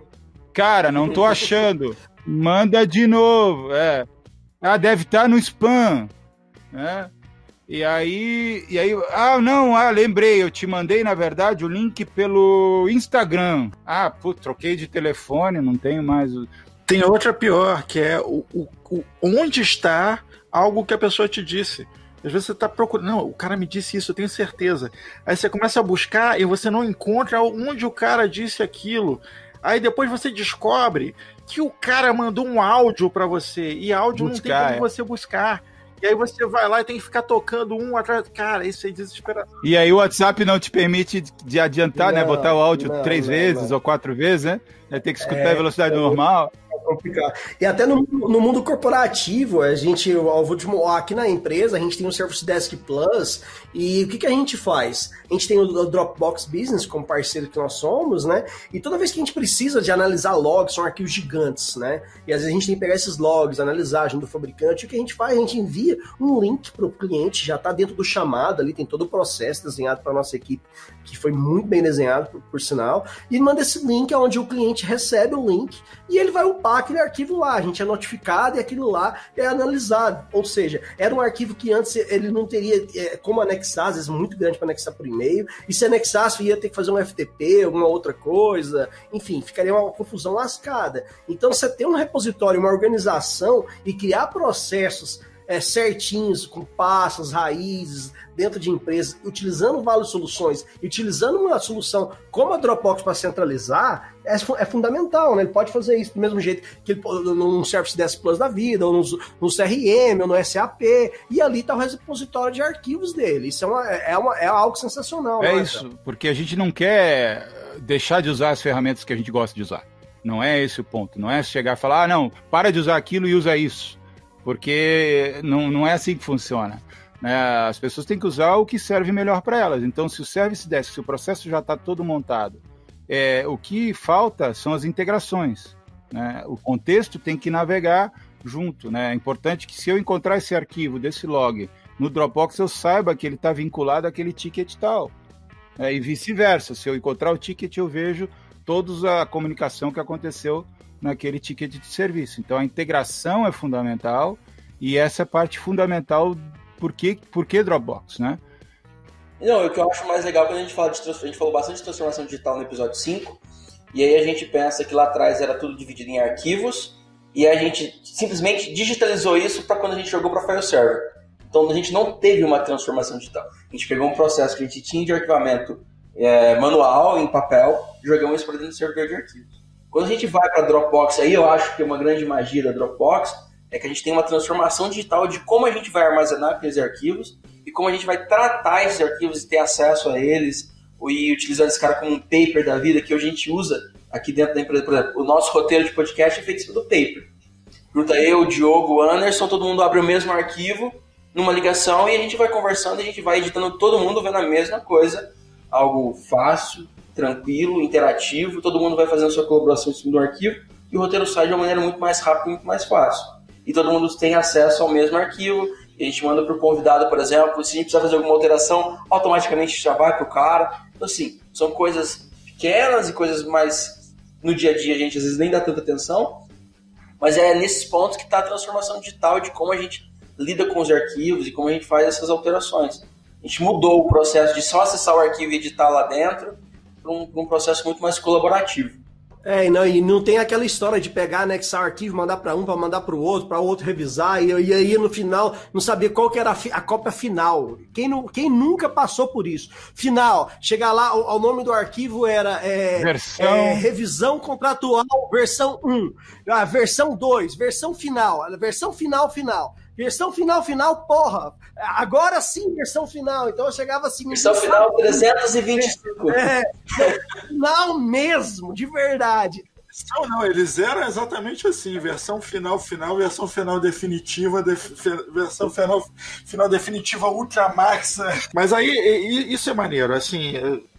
Cara, não tô achando. Manda de novo, é. Ah, deve estar no spam, né? E aí, e aí, ah, não, ah, lembrei, eu te mandei, na verdade, o link pelo Instagram. Ah, putz, troquei de telefone, não tenho mais... Tem outra pior, que é o, o, o, onde está algo que a pessoa te disse. Às vezes você está procurando, não, o cara me disse isso, eu tenho certeza. Aí você começa a buscar e você não encontra onde o cara disse aquilo. Aí depois você descobre que o cara mandou um áudio pra você, e áudio buscar, não tem como é. você buscar. E aí você vai lá e tem que ficar tocando um atrás. Cara, isso é desesperador. E aí o WhatsApp não te permite de adiantar, não, né? Botar o áudio não, três não, vezes não. ou quatro vezes, né? Tem que escutar é, a velocidade é, normal. É complicado. E até no, no mundo corporativo, a gente, último, aqui na empresa, a gente tem o Service Desk Plus, e o que, que a gente faz? A gente tem o Dropbox Business como parceiro que nós somos, né? E toda vez que a gente precisa de analisar logs, são arquivos gigantes, né? E às vezes a gente tem que pegar esses logs, analisar junto do fabricante, o que a gente faz? A gente envia um link para o cliente, já está dentro do chamado ali, tem todo o processo desenhado para a nossa equipe, que foi muito bem desenhado, por, por sinal, e manda esse link onde o cliente recebe o link e ele vai upar aquele arquivo lá, a gente é notificado e aquilo lá é analisado, ou seja, era um arquivo que antes ele não teria é, como anexar, às vezes muito grande para anexar por e-mail, e se anexasse ia ter que fazer um F T P, alguma outra coisa, enfim, ficaria uma confusão lascada. Então você ter um repositório, uma organização e criar processos É, certinhos, com passos, raízes, dentro de empresas, utilizando várias soluções, utilizando uma solução como a Dropbox para centralizar, é, é fundamental, né? Ele pode fazer isso do mesmo jeito que ele num Service Desk Plus da vida, ou no, no C R M, ou no S A P, e ali está o repositório de arquivos dele. Isso é, uma, é, uma, é algo sensacional. É isso, porque a gente não quer deixar de usar as ferramentas que a gente gosta de usar. Não é esse o ponto. Não é chegar e falar, ah, não, para de usar aquilo e usa isso. Porque não, não é assim que funciona. Né? As pessoas têm que usar o que serve melhor para elas. Então, se o Service Desk, se o processo já está todo montado, é, o que falta são as integrações. Né? O contexto tem que navegar junto. Né? É importante que se eu encontrar esse arquivo desse log no Dropbox, eu saiba que ele está vinculado àquele ticket tal. É, e vice-versa. Se eu encontrar o ticket, eu vejo toda a comunicação que aconteceu naquele ticket de serviço. Então a integração é fundamental e essa é a parte fundamental. Por que, por que Dropbox, né? Não, o que eu acho mais legal quando a gente fala de transformação, a gente falou bastante de transformação digital no episódio cinco, e aí a gente pensa que lá atrás era tudo dividido em arquivos, e a gente simplesmente digitalizou isso para quando a gente jogou para file server. Então a gente não teve uma transformação digital. A gente pegou um processo que a gente tinha de arquivamento é, manual, em papel, e jogamos isso para dentro do servidor de arquivos. Quando a gente vai para a Dropbox, aí eu acho que uma grande magia da Dropbox é que a gente tem uma transformação digital de como a gente vai armazenar aqueles arquivos e como a gente vai tratar esses arquivos e ter acesso a eles, e utilizar esse cara como um paper da vida, que hoje a gente usa aqui dentro da empresa. Por exemplo, o nosso roteiro de podcast é feito em cima do paper. Junta eu, o Diogo, o Anderson, todo mundo abre o mesmo arquivo numa ligação e a gente vai conversando e a gente vai editando, todo mundo vendo a mesma coisa. Algo fácil, tranquilo, interativo, todo mundo vai fazendo sua colaboração em cima do arquivo e o roteiro sai de uma maneira muito mais rápida e muito mais fácil. E todo mundo tem acesso ao mesmo arquivo, e a gente manda para o convidado, por exemplo, se a gente precisar fazer alguma alteração, automaticamente já vai para o cara. Então, assim, são coisas pequenas e coisas mais no dia a dia a gente às vezes nem dá tanta atenção, mas é nesses pontos que está a transformação digital de como a gente lida com os arquivos e como a gente faz essas alterações. A gente mudou o processo de só acessar o arquivo e editar lá dentro para um, um processo muito mais colaborativo. É, e não, e não tem aquela história de pegar, anexar o arquivo, mandar para um, para mandar para o outro, para o outro revisar, e, e aí no final não sabia qual que era a, fi, a cópia final. Quem, não, quem nunca passou por isso? Final, chegar lá, o, o nome do arquivo era é, versão... é, revisão contratual, versão um, a versão dois, versão final, a versão final, final. Versão final, final, porra! Agora sim, versão final. Então eu chegava assim... Versão final trezentos e vinte e cinco. É, é, final mesmo, de verdade. Não, não, eles eram exatamente assim, versão final, final, versão final definitiva, def, versão final, final definitiva Ultramax. Mas aí, isso é maneiro, assim,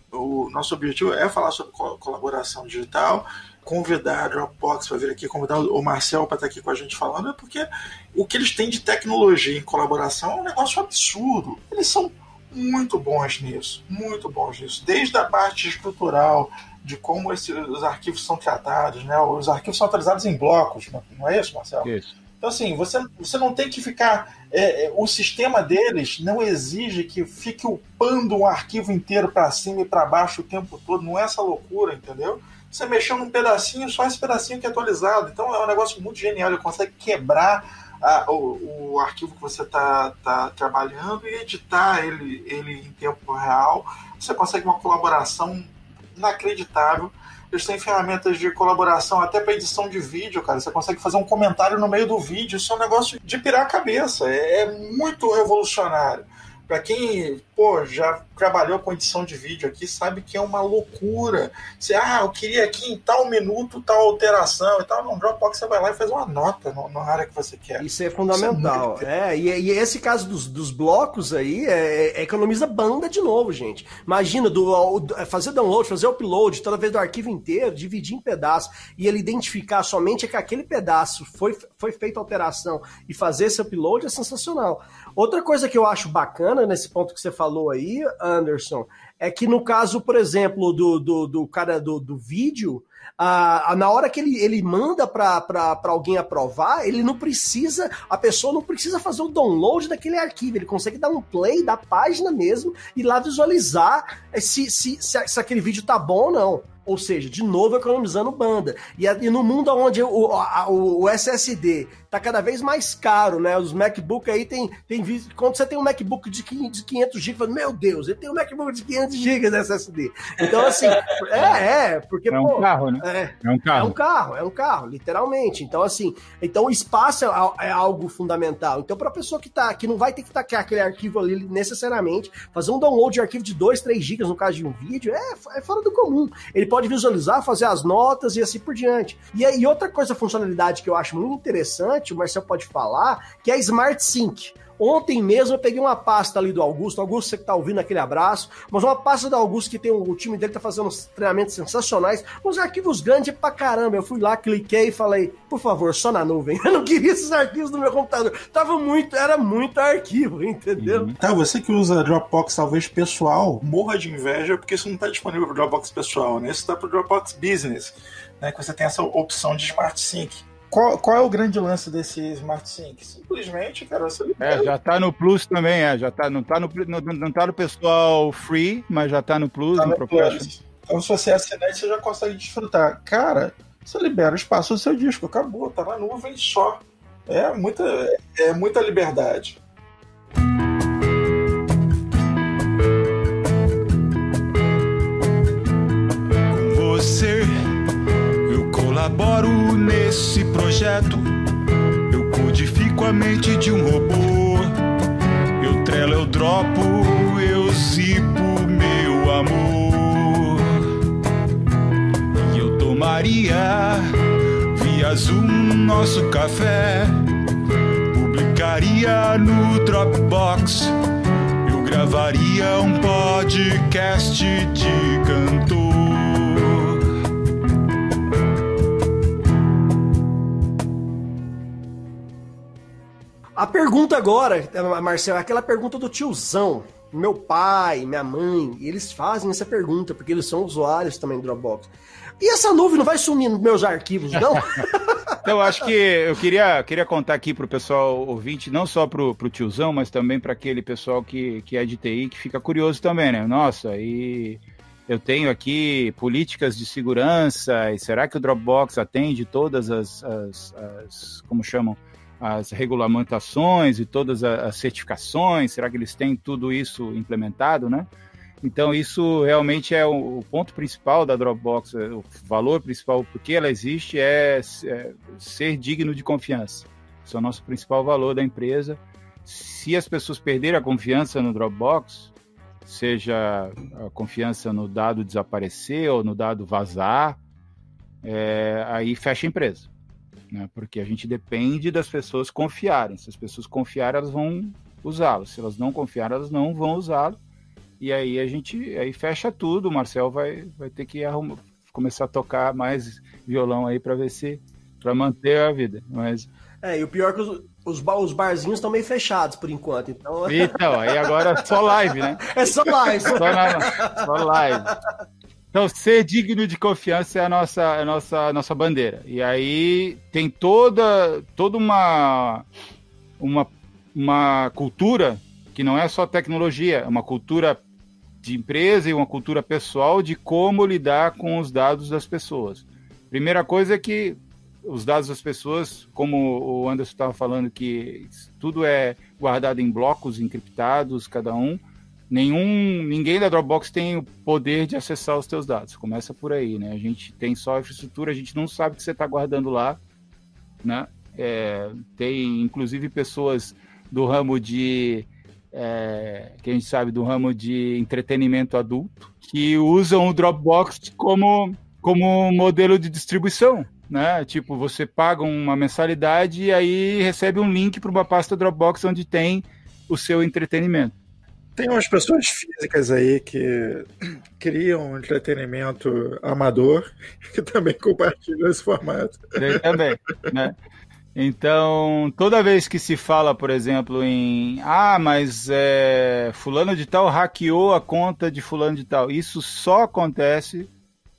o nosso objetivo é falar sobre colaboração digital, convidar a Dropbox para vir aqui, convidar o Marcel para estar aqui com a gente falando, é porque o que eles têm de tecnologia em colaboração é um negócio absurdo. Eles são muito bons nisso, muito bons nisso. Desde a parte estrutural, de como esses, os arquivos são tratados, né? Os arquivos são atualizados em blocos, não é isso, Marcel? Isso. Então, assim, você, você não tem que ficar... É, o sistema deles não exige que fique upando um arquivo inteiro para cima e para baixo o tempo todo, não é essa loucura, entendeu? Você mexeu num pedacinho, só esse pedacinho que é atualizado. Então é um negócio muito genial, ele consegue quebrar a, o, o arquivo que você está tá trabalhando e editar ele, ele em tempo real. Você consegue uma colaboração inacreditável. Eles têm ferramentas de colaboração até para edição de vídeo, cara. Você consegue fazer um comentário no meio do vídeo. Isso é um negócio de pirar a cabeça. É, é muito revolucionário. Para quem, pô, já trabalhou com edição de vídeo aqui, sabe que é uma loucura. Você, ah, eu queria aqui em tal minuto, tal alteração e tal. No Dropbox você vai lá e faz uma nota na área que você quer. Isso é fundamental. Isso é, é e, e esse caso dos, dos blocos aí, é, é, economiza banda de novo, gente. Imagina, do, o, fazer download, fazer upload, toda vez do arquivo inteiro, dividir em pedaços, e ele identificar somente que aquele pedaço foi, foi feita alteração e fazer esse upload é sensacional. Outra coisa que eu acho bacana nesse ponto que você falou aí, Anderson, é que no caso, por exemplo, do, do, do cara do, do vídeo, ah, na hora que ele, ele manda para alguém aprovar, ele não precisa, a pessoa não precisa fazer o download daquele arquivo, ele consegue dar um play da página mesmo e lá visualizar se, se, se, se aquele vídeo tá bom ou não. Ou seja, de novo economizando banda. E, e no mundo onde o, a, o, o S S D tá cada vez mais caro, né? Os MacBook aí tem, tem quando você tem um MacBook de quinhentos gigas, meu Deus, ele tem um MacBook de quinhentos gigas de S S D. Então, assim, é, é, porque, é um pô, carro, né? É, é um carro. É um carro, é um carro, literalmente. Então, assim, então o espaço é, é algo fundamental. Então, pra pessoa que tá, que não vai ter que tacar aquele arquivo ali necessariamente, fazer um download de arquivo de dois, três gigas no caso de um vídeo, é, é fora do comum. Ele pode pode visualizar, fazer as notas e assim por diante. E, e outra coisa, funcionalidade que eu acho muito interessante, o Marcel pode falar, que é a Smart Sync. Ontem mesmo eu peguei uma pasta ali do Augusto, Augusto, você que tá ouvindo, aquele abraço, mas uma pasta do Augusto que tem um, o time dele tá fazendo uns treinamentos sensacionais, uns arquivos grandes pra caramba. Eu fui lá, cliquei e falei, por favor, só na nuvem. Eu não queria esses arquivos no meu computador. Tava muito, era muito arquivo, entendeu? Uhum. Tá, você que usa Dropbox talvez pessoal, morra de inveja, porque isso não tá disponível pro Dropbox pessoal, né? Isso tá pro Dropbox Business, né? Que você tem essa opção de Smart Sync. qual, qual é o grande lance desse Smart Sync? Simplesmente, cara, você libera. É, já tá no Plus também, é. Já tá, não, tá no, não, não tá no pessoal free, mas já tá no Plus, Tá no no Professional. Plus. Então, se você é assinante, você já consegue desfrutar. Cara, você libera o espaço do seu disco, acabou, tá na nuvem só. É muita, é muita liberdade. Com você, eu colaboro nesse projeto. Eu codifico a mente de um robô. Eu trelo, eu dropo, eu zipo meu amor. E eu tomaria via Zoom nosso café. Publicaria no Dropbox. Eu gravaria um podcast de cantor. A pergunta agora, Marcelo, é aquela pergunta do tiozão. Meu pai, minha mãe, eles fazem essa pergunta, porque eles são usuários também do Dropbox. E essa nuvem não vai sumir nos meus arquivos, não? Então, acho que eu queria, queria contar aqui para o pessoal ouvinte, não só para o tiozão, mas também para aquele pessoal que, que é de T I, que fica curioso também, né? Nossa, e eu tenho aqui políticas de segurança, e será que o Dropbox atende todas as, as, as como chamam, as regulamentações e todas as certificações? Será que eles têm tudo isso implementado, né? Então, isso realmente é o ponto principal da Dropbox, o valor principal, porque ela existe, é, é ser digno de confiança. Esse é o nosso principal valor da empresa. Se as pessoas perderem a confiança no Dropbox, seja a confiança no dado desaparecer ou no dado vazar, é, aí fecha a empresa, né? Porque a gente depende das pessoas confiarem. Se as pessoas confiarem, elas vão usá-lo. Se elas não confiarem, elas não vão usá-lo. E aí a gente aí fecha tudo. O Marcel vai, vai ter que arrumar, começar a tocar mais violão aí para ver se para manter a vida. Mas é, e o pior é que os, os, os barzinhos estão meio fechados por enquanto. Então, então aí agora só live, né? É só live. Só, na, só live. Então, ser digno de confiança é a nossa, é a nossa, a nossa bandeira. E aí tem toda, toda uma, uma, uma cultura que não é só tecnologia, é uma cultura de empresa e uma cultura pessoal de como lidar com os dados das pessoas. Primeira coisa é que os dados das pessoas, como o Anderson estava falando, que tudo é guardado em blocos encriptados, cada um. Nenhum, ninguém da Dropbox tem o poder de acessar os teus dados. Começa por aí, né? A gente tem só a infraestrutura, a gente não sabe o que você está guardando lá, né? É, tem, inclusive, pessoas do ramo de... É, que a gente sabe do ramo de entretenimento adulto, que usam o Dropbox como, como modelo de distribuição, né? Tipo, você paga uma mensalidade e aí recebe um link para uma pasta Dropbox onde tem o seu entretenimento. Tem umas pessoas físicas aí que criam entretenimento amador que também compartilham esse formato. Tem também, né? Então, toda vez que se fala, por exemplo, em ah, mas é, fulano de tal hackeou a conta de fulano de tal, isso só acontece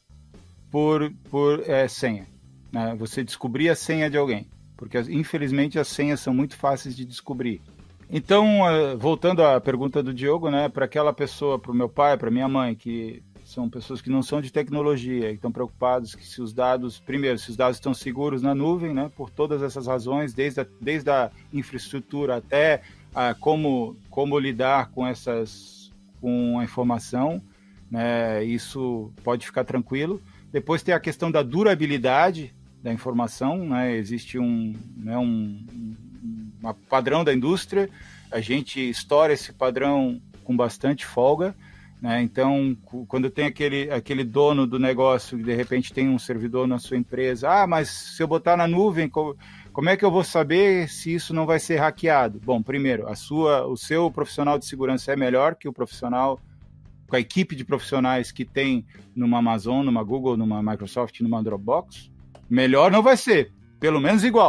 por, por é, senha, né? Você descobrir a senha de alguém, porque infelizmente as senhas são muito fáceis de descobrir. Então, voltando à pergunta do Diogo, né, para aquela pessoa, para o meu pai, para minha mãe, que são pessoas que não são de tecnologia e estão preocupados que se os dados, primeiro, se os dados estão seguros na nuvem, né, por todas essas razões, desde a, desde a infraestrutura até a como, como lidar com, essas, com a informação, né, isso pode ficar tranquilo. Depois tem a questão da durabilidade da informação, né, existe um, né, um, um padrão da indústria, a gente estoura esse padrão com bastante folga, né? Então, quando tem aquele, aquele dono do negócio que de repente tem um servidor na sua empresa, ah, mas se eu botar na nuvem, como é que eu vou saber se isso não vai ser hackeado? Bom, primeiro, a sua, o seu profissional de segurança é melhor que o profissional, com a equipe de profissionais que tem numa Amazon, numa Google, numa Microsoft, numa Dropbox? Melhor não vai ser, pelo menos igual.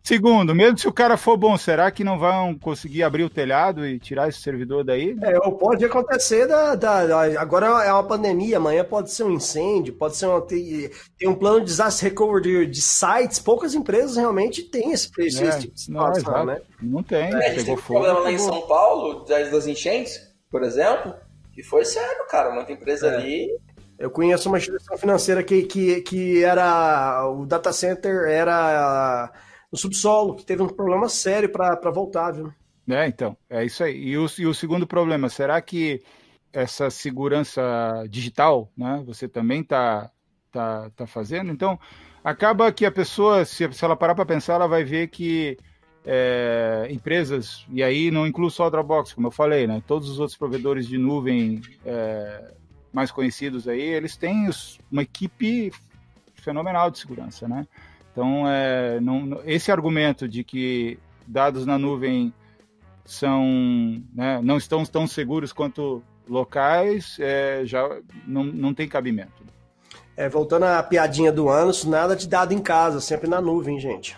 Segundo, mesmo se o cara for bom, será que não vão conseguir abrir o telhado e tirar esse servidor daí? É, ou pode acontecer, da, da, da- agora é uma pandemia, amanhã pode ser um incêndio, pode ser uma, tem, tem um plano de disaster recovery de, de sites, poucas empresas realmente têm esse, esse, É, esse tipo de não, situação, exato. né? Não tem, É, a gente pegou teve um fogo. problema lá em pegou. São Paulo, das, das enchentes, por exemplo, que foi sério, cara. Muita empresa É. ali. Eu conheço uma instituição financeira que, que, que era, o data center era no subsolo, que teve um problema sério para voltar, viu? É, então, é isso aí. E o, e o segundo problema, será que essa segurança digital, né, você também está tá, tá fazendo? Então, acaba que a pessoa, se, se ela parar para pensar, ela vai ver que é, empresas, e aí não incluo só a Dropbox, como eu falei, né, todos os outros provedores de nuvem é, mais conhecidos aí, eles têm os, uma equipe fenomenal de segurança, né? Então, é, não, esse argumento de que dados na nuvem são, né, não estão tão seguros quanto locais, é, já não, não tem cabimento. É, voltando à piadinha do ano, nada de dado em casa, sempre na nuvem, gente.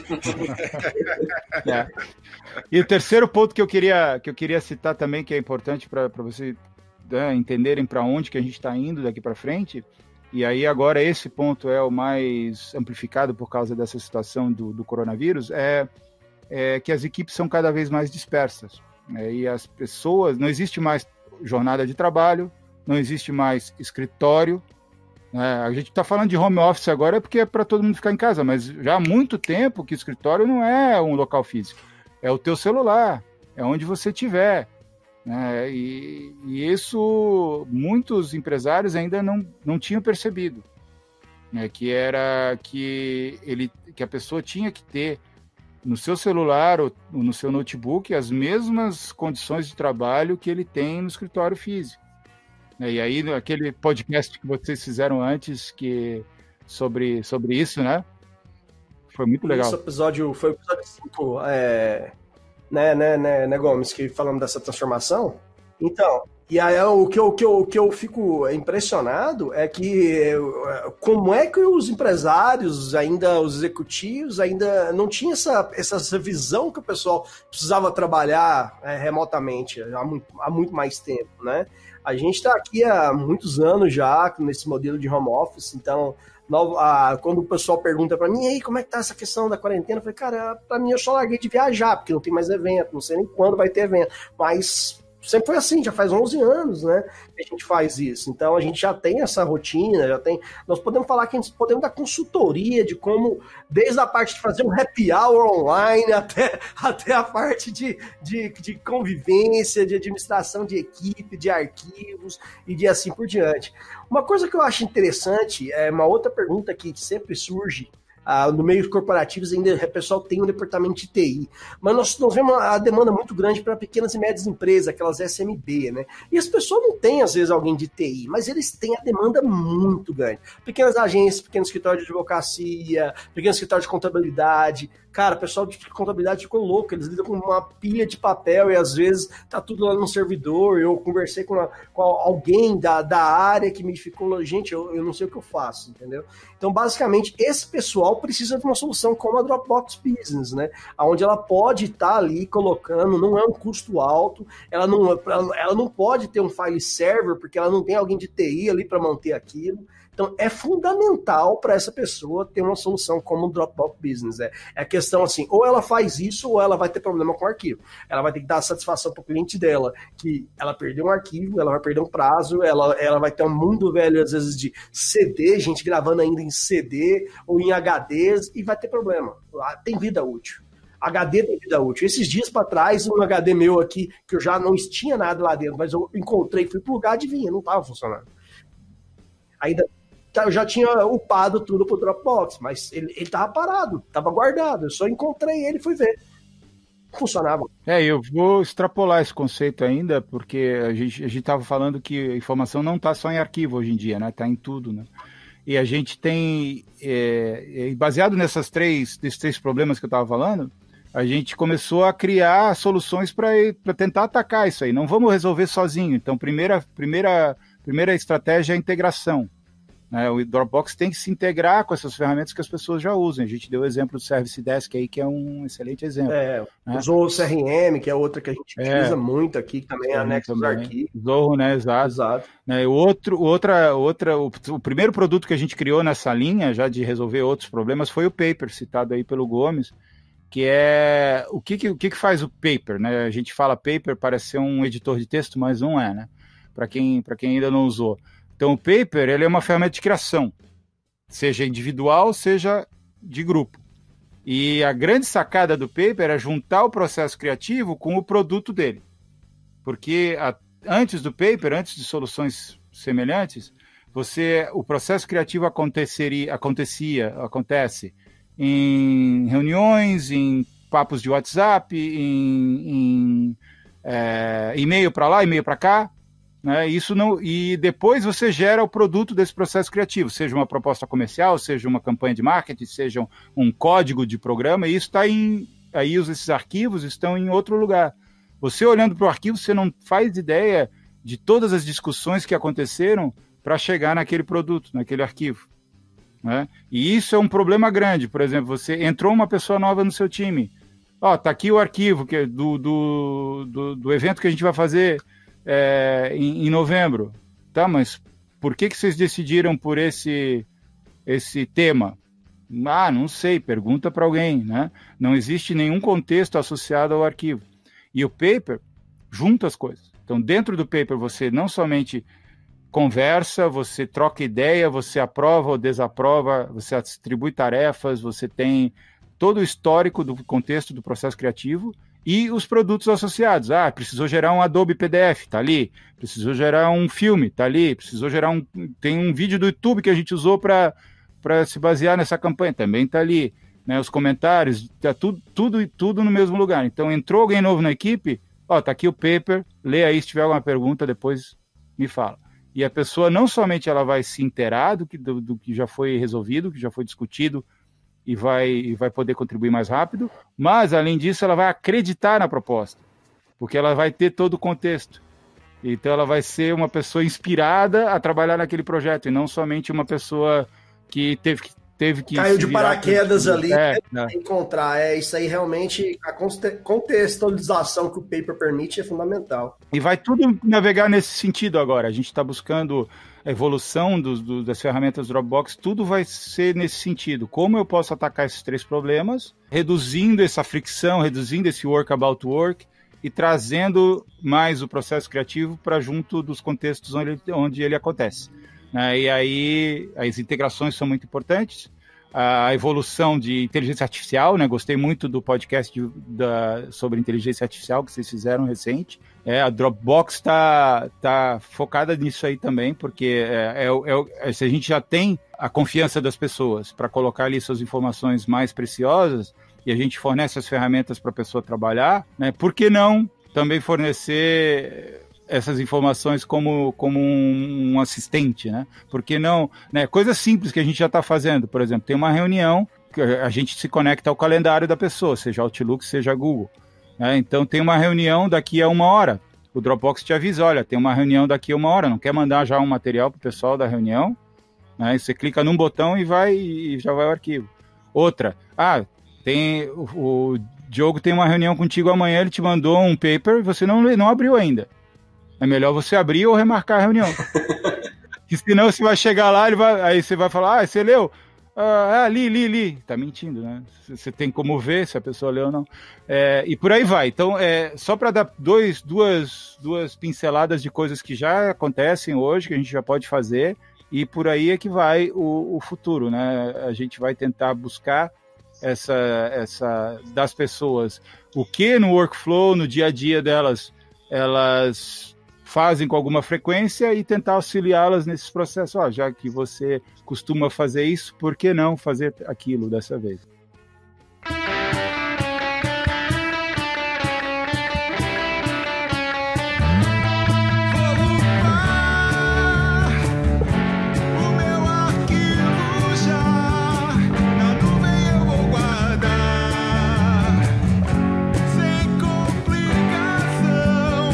É. E o terceiro ponto que eu queria, que eu queria citar também, que é importante para vocês, né, entenderem para onde que a gente está indo daqui para frente, e aí agora esse ponto é o mais amplificado por causa dessa situação do, do coronavírus, é, é que as equipes são cada vez mais dispersas, né, e as pessoas, não existe mais jornada de trabalho, não existe mais escritório, né, a gente está falando de home office agora porque é para todo mundo ficar em casa, mas já há muito tempo que o escritório não é um local físico, é o teu celular, é onde você estiver. É, e, e isso muitos empresários ainda não, não tinham percebido, né, que era que, ele, que a pessoa tinha que ter no seu celular ou no seu notebook as mesmas condições de trabalho que ele tem no escritório físico. E aí aquele podcast que vocês fizeram antes que, sobre, sobre isso, né, foi muito legal. Esse episódio foi o episódio cinco, é... Né, né, né, né, Gomes, que falamos dessa transformação. Então, e aí o que eu, o que eu, o que eu fico impressionado é que como é que os empresários, ainda os executivos, ainda não tinham essa, essa visão que o pessoal precisava trabalhar é, remotamente há muito, há muito mais tempo, né? A gente está aqui há muitos anos já nesse modelo de home office, então quando o pessoal pergunta para mim, e aí, como é que tá essa questão da quarentena? Eu falei, cara, para mim eu só larguei de viajar, porque não tem mais evento, não sei nem quando vai ter evento, mas sempre foi assim, já faz onze anos, né, que a gente faz isso, então a gente já tem essa rotina, já tem, nós podemos falar que a gente podemos dar consultoria de como, desde a parte de fazer um happy hour online, até, até a parte de, de, de convivência, de administração de equipe, de arquivos, e de assim por diante. Uma coisa que eu acho interessante, é uma outra pergunta que sempre surge, Ah, no meio corporativo ainda o pessoal tem um departamento de T I, mas nós, nós vemos a demanda muito grande para pequenas e médias empresas, aquelas S M B, né? E as pessoas não têm, às vezes, alguém de T I, mas eles têm a demanda muito grande. Pequenas agências, pequenos escritórios de advocacia, pequenos escritórios de contabilidade. Cara, o pessoal de contabilidade ficou louco, eles lidam com uma pilha de papel e às vezes tá tudo lá no servidor. Eu conversei com, a, com alguém da, da área que me ficou, gente, eu, eu não sei o que eu faço, entendeu? Então, basicamente, esse pessoal precisa de uma solução como a Dropbox Business, né? Onde ela pode estar ali colocando, não é um custo alto, ela não, ela não pode ter um file server, porque ela não tem alguém de T I ali para manter aquilo. Então, é fundamental para essa pessoa ter uma solução como o Dropbox Business. É, é a questão assim, ou ela faz isso ou ela vai ter problema com o arquivo. Ela vai ter que dar satisfação para o cliente dela, que ela perdeu um arquivo, ela vai perder um prazo, ela, ela vai ter um mundo velho, às vezes, de C D, gente gravando ainda em C D ou em H Ds, e vai ter problema. Tem vida útil. H D tem vida útil. Esses dias para trás, um H D meu aqui, que eu já não tinha nada lá dentro, mas eu encontrei, fui pro lugar, adivinha, não estava funcionando. Ainda eu já tinha upado tudo pro Dropbox, mas ele, ele tava parado, tava guardado, eu só encontrei ele e fui ver. Funcionava. É, eu vou extrapolar esse conceito ainda, porque a gente a gente tava falando que a informação não tá só em arquivo hoje em dia, né? Tá em tudo, né? E a gente tem, é, baseado nessas três, nesses três problemas que eu tava falando, a gente começou a criar soluções para tentar atacar isso aí. Não vamos resolver sozinho. Então, primeira, primeira, primeira estratégia é a integração. Né? O Dropbox tem que se integrar com essas ferramentas que as pessoas já usam. A gente deu o exemplo do Service Desk aí, que é um excelente exemplo. É, né? Usou o C R M, que é outra que a gente é, utiliza muito aqui, que também é anexo aos arquivos. Zorro, né? Exato. Exato. Né? O, outro, outra, outra, o, o primeiro produto que a gente criou nessa linha, já de resolver outros problemas, foi o Paper, citado aí pelo Gomes, que é... O que, que, o que, que faz o Paper? Né? A gente fala Paper, parece ser um editor de texto, mas não é, né? Para quem, para quem ainda não usou. Então, o Paper, ele é uma ferramenta de criação, seja individual, seja de grupo. E a grande sacada do Paper é juntar o processo criativo com o produto dele. Porque a, antes do Paper, antes de soluções semelhantes, você, o processo criativo aconteceria, acontecia, acontece em reuniões, em papos de WhatsApp, em, em é, e-mail para lá, e-mail para cá. Né? Isso não, e depois você gera o produto desse processo criativo, seja uma proposta comercial, seja uma campanha de marketing, seja um, um código de programa, e isso está em... Aí esses arquivos estão em outro lugar. Você olhando para o arquivo, você não faz ideia de todas as discussões que aconteceram para chegar naquele produto, naquele arquivo. Né? E isso é um problema grande. Por exemplo, você entrou uma pessoa nova no seu time. Ó, tá aqui o arquivo que é do, do, do, do evento que a gente vai fazer É, em, em novembro, tá? Mas por que, que vocês decidiram por esse, esse tema? Ah, não sei, pergunta para alguém, né? Não existe nenhum contexto associado ao arquivo. E o Paper junta as coisas. Então, dentro do Paper, você não somente conversa, você troca ideia, você aprova ou desaprova, você atribui tarefas, você tem todo o histórico do contexto do processo criativo, e os produtos associados. Ah, precisou gerar um Adobe P D F, tá ali. Precisou gerar um filme, tá ali. Precisou gerar um... Tem um vídeo do YouTube que a gente usou para se basear nessa campanha, também tá ali. Né? Os comentários, tá tudo, tudo, tudo no mesmo lugar. Então, entrou alguém novo na equipe, ó, tá aqui o Paper, lê aí, se tiver alguma pergunta, depois me fala. E a pessoa não somente ela vai se inteirar do que, do, do que já foi resolvido, que já foi discutido, e vai, e vai poder contribuir mais rápido, mas, além disso, ela vai acreditar na proposta, porque ela vai ter todo o contexto. Então, ela vai ser uma pessoa inspirada a trabalhar naquele projeto, e não somente uma pessoa que teve que... Teve que Caiu de paraquedas que... ali, é, né? Encontrar. É isso aí, realmente, a contextualização que o Paper permite é fundamental. E vai tudo navegar nesse sentido agora. A gente está buscando a evolução dos, do, das ferramentas Dropbox, tudo vai ser nesse sentido. Como eu posso atacar esses três problemas, reduzindo essa fricção, reduzindo esse work about work e trazendo mais o processo criativo para junto dos contextos onde, onde ele acontece. Né? E aí as integrações são muito importantes. A evolução de inteligência artificial, né? Gostei muito do podcast de, da, sobre inteligência artificial que vocês fizeram recente. É, a Dropbox está tá focada nisso aí também, porque é, é, é, se a gente já tem a confiança das pessoas para colocar ali suas informações mais preciosas e a gente fornece as ferramentas para a pessoa trabalhar, né? Por que não também fornecer essas informações como, como um, um assistente, né? Porque não, né? Coisas simples que a gente já está fazendo, por exemplo, tem uma reunião que a gente se conecta ao calendário da pessoa, seja Outlook, seja Google, né? Então tem uma reunião daqui a uma hora, o Dropbox te avisa, olha, tem uma reunião daqui a uma hora, não quer mandar já um material para o pessoal da reunião, né? Você clica num botão e vai e já vai o arquivo. Outra, ah, tem o, o Diogo tem uma reunião contigo amanhã, ele te mandou um paper, você não, não abriu ainda. É melhor você abrir ou remarcar a reunião. Que senão você vai chegar lá, ele vai, aí você vai falar, ah, você leu? Ah, li, li, li. Tá mentindo, né? Você tem como ver se a pessoa leu ou não. É, e por aí vai. Então, é, só para dar dois, duas, duas pinceladas de coisas que já acontecem hoje, que a gente já pode fazer, e por aí é que vai o, o futuro, né? A gente vai tentar buscar essa, essa das pessoas, o que no workflow, no dia a dia delas, elas fazem com alguma frequência e tentar auxiliá-las nesses processos. Ó, já que você costuma fazer isso, por que não fazer aquilo dessa vez?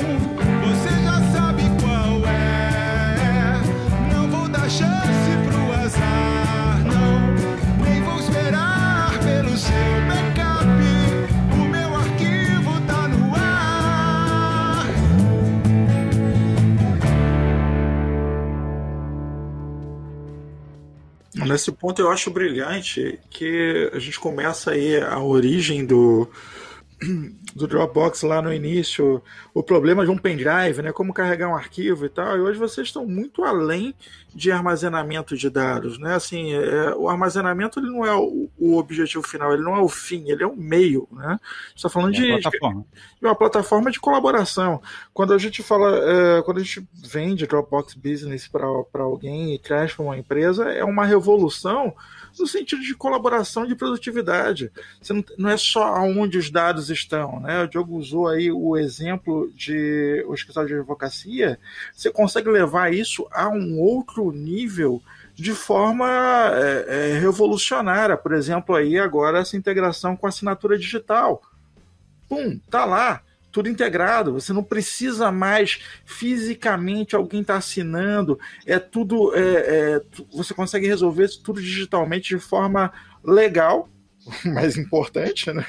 Chance pro Nesse ponto eu acho brilhante que a gente começa aí a origem do, do Dropbox lá no início, o problema de um pendrive, né, como carregar um arquivo e tal, e hoje vocês estão muito além de armazenamento de dados, né, assim, é, o armazenamento ele não é o, o objetivo final, ele não é o fim, ele é o meio, né, a gente está falando é de, plataforma. de uma plataforma de colaboração. Quando a gente fala, é, quando a gente vende Dropbox Business para alguém e traz para uma empresa, é uma revolução no sentido de colaboração, de produtividade. Você não, não é só onde os dados estão, né? O Diogo usou aí o exemplo de o escritório de advocacia. Você consegue levar isso a um outro nível de forma é, é, revolucionária. Por exemplo, aí agora essa integração com a assinatura digital. Pum, tá lá. Tudo integrado, você não precisa mais fisicamente alguém estar tá assinando, é tudo, é, é, você consegue resolver isso tudo digitalmente de forma legal, mais importante, né,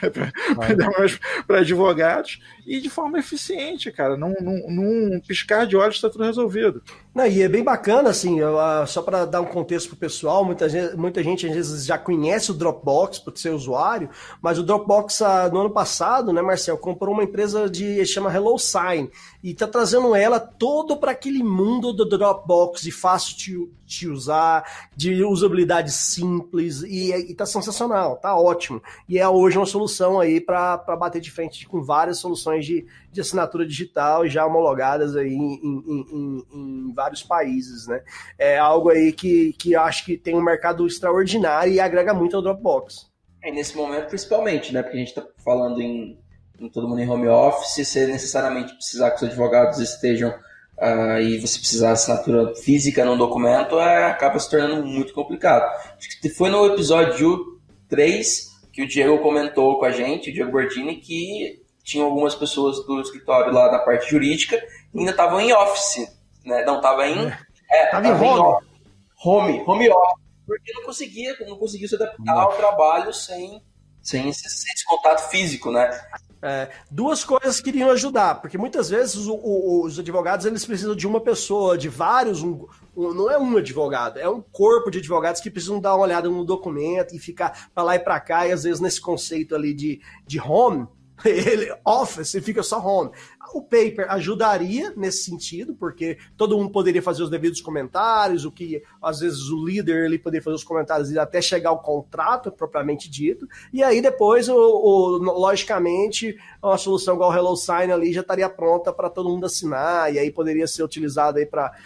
para advogados, e de forma eficiente, cara, num, num, num piscar de olhos está tudo resolvido. Não, e é bem bacana, assim, eu, uh, só para dar um contexto pro pessoal, muita gente, muita gente às vezes já conhece o Dropbox por ser usuário, mas o Dropbox uh, no ano passado, né, Marcel, comprou uma empresa de chama HelloSign, e tá trazendo ela todo para aquele mundo do Dropbox, de fácil de, de usar, de usabilidade simples, e, e tá sensacional, tá ótimo. E é hoje uma solução aí para bater de frente com várias soluções de, de assinatura digital já homologadas aí em, em, em, em vários países, né? É algo aí que, que eu acho que tem um mercado extraordinário e agrega muito ao Dropbox. É nesse momento principalmente, né? Porque a gente está falando em, em todo mundo em home office, você necessariamente precisar que os advogados estejam uh, e você precisar de assinatura física num documento, é, acaba se tornando muito complicado. Acho que foi no episódio três que o Diego comentou com a gente, o Diego Bordini, que tinha algumas pessoas do escritório lá da parte jurídica e ainda estavam em office, né? Não, estava em... É, tava em home. home. Home office, porque não conseguia, não conseguia se adaptar ao trabalho sem, sem, esse, sem esse contato físico, né? É, duas coisas que iriam ajudar, porque muitas vezes o, o, os advogados eles precisam de uma pessoa, de vários, um, um, não é um advogado, é um corpo de advogados que precisam dar uma olhada no documento e ficar para lá e para cá, e às vezes nesse conceito ali de, de home, ele, office, fica só home. O paper ajudaria nesse sentido, porque todo mundo poderia fazer os devidos comentários, o que às vezes o líder ele poderia fazer os comentários até chegar ao contrato propriamente dito, e aí depois, o, o, logicamente, uma solução igual o HelloSign ali já estaria pronta para todo mundo assinar, e aí poderia ser utilizada aí para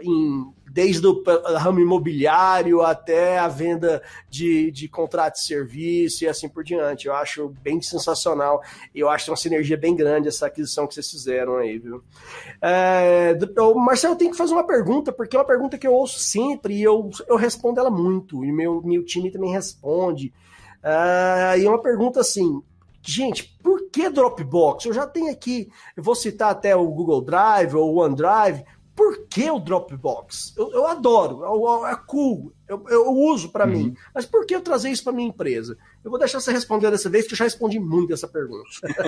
em desde o ramo imobiliário até a venda de, de contrato de serviço e assim por diante. Eu acho bem sensacional. Eu acho uma sinergia bem grande essa aquisição que vocês fizeram aí, viu? É, Marcelo, eu tenho que fazer uma pergunta, porque é uma pergunta que eu ouço sempre e eu, eu respondo ela muito, e meu, meu time também responde. É, e é uma pergunta assim, gente, por que Dropbox? Eu já tenho aqui, eu vou citar até o Google Drive ou o OneDrive. Por que o Dropbox? Eu, eu adoro, é cool, eu, eu uso para uhum. mim. Mas por que eu trazer isso para minha empresa? Eu vou deixar você responder dessa vez, porque eu já respondi muito essa pergunta.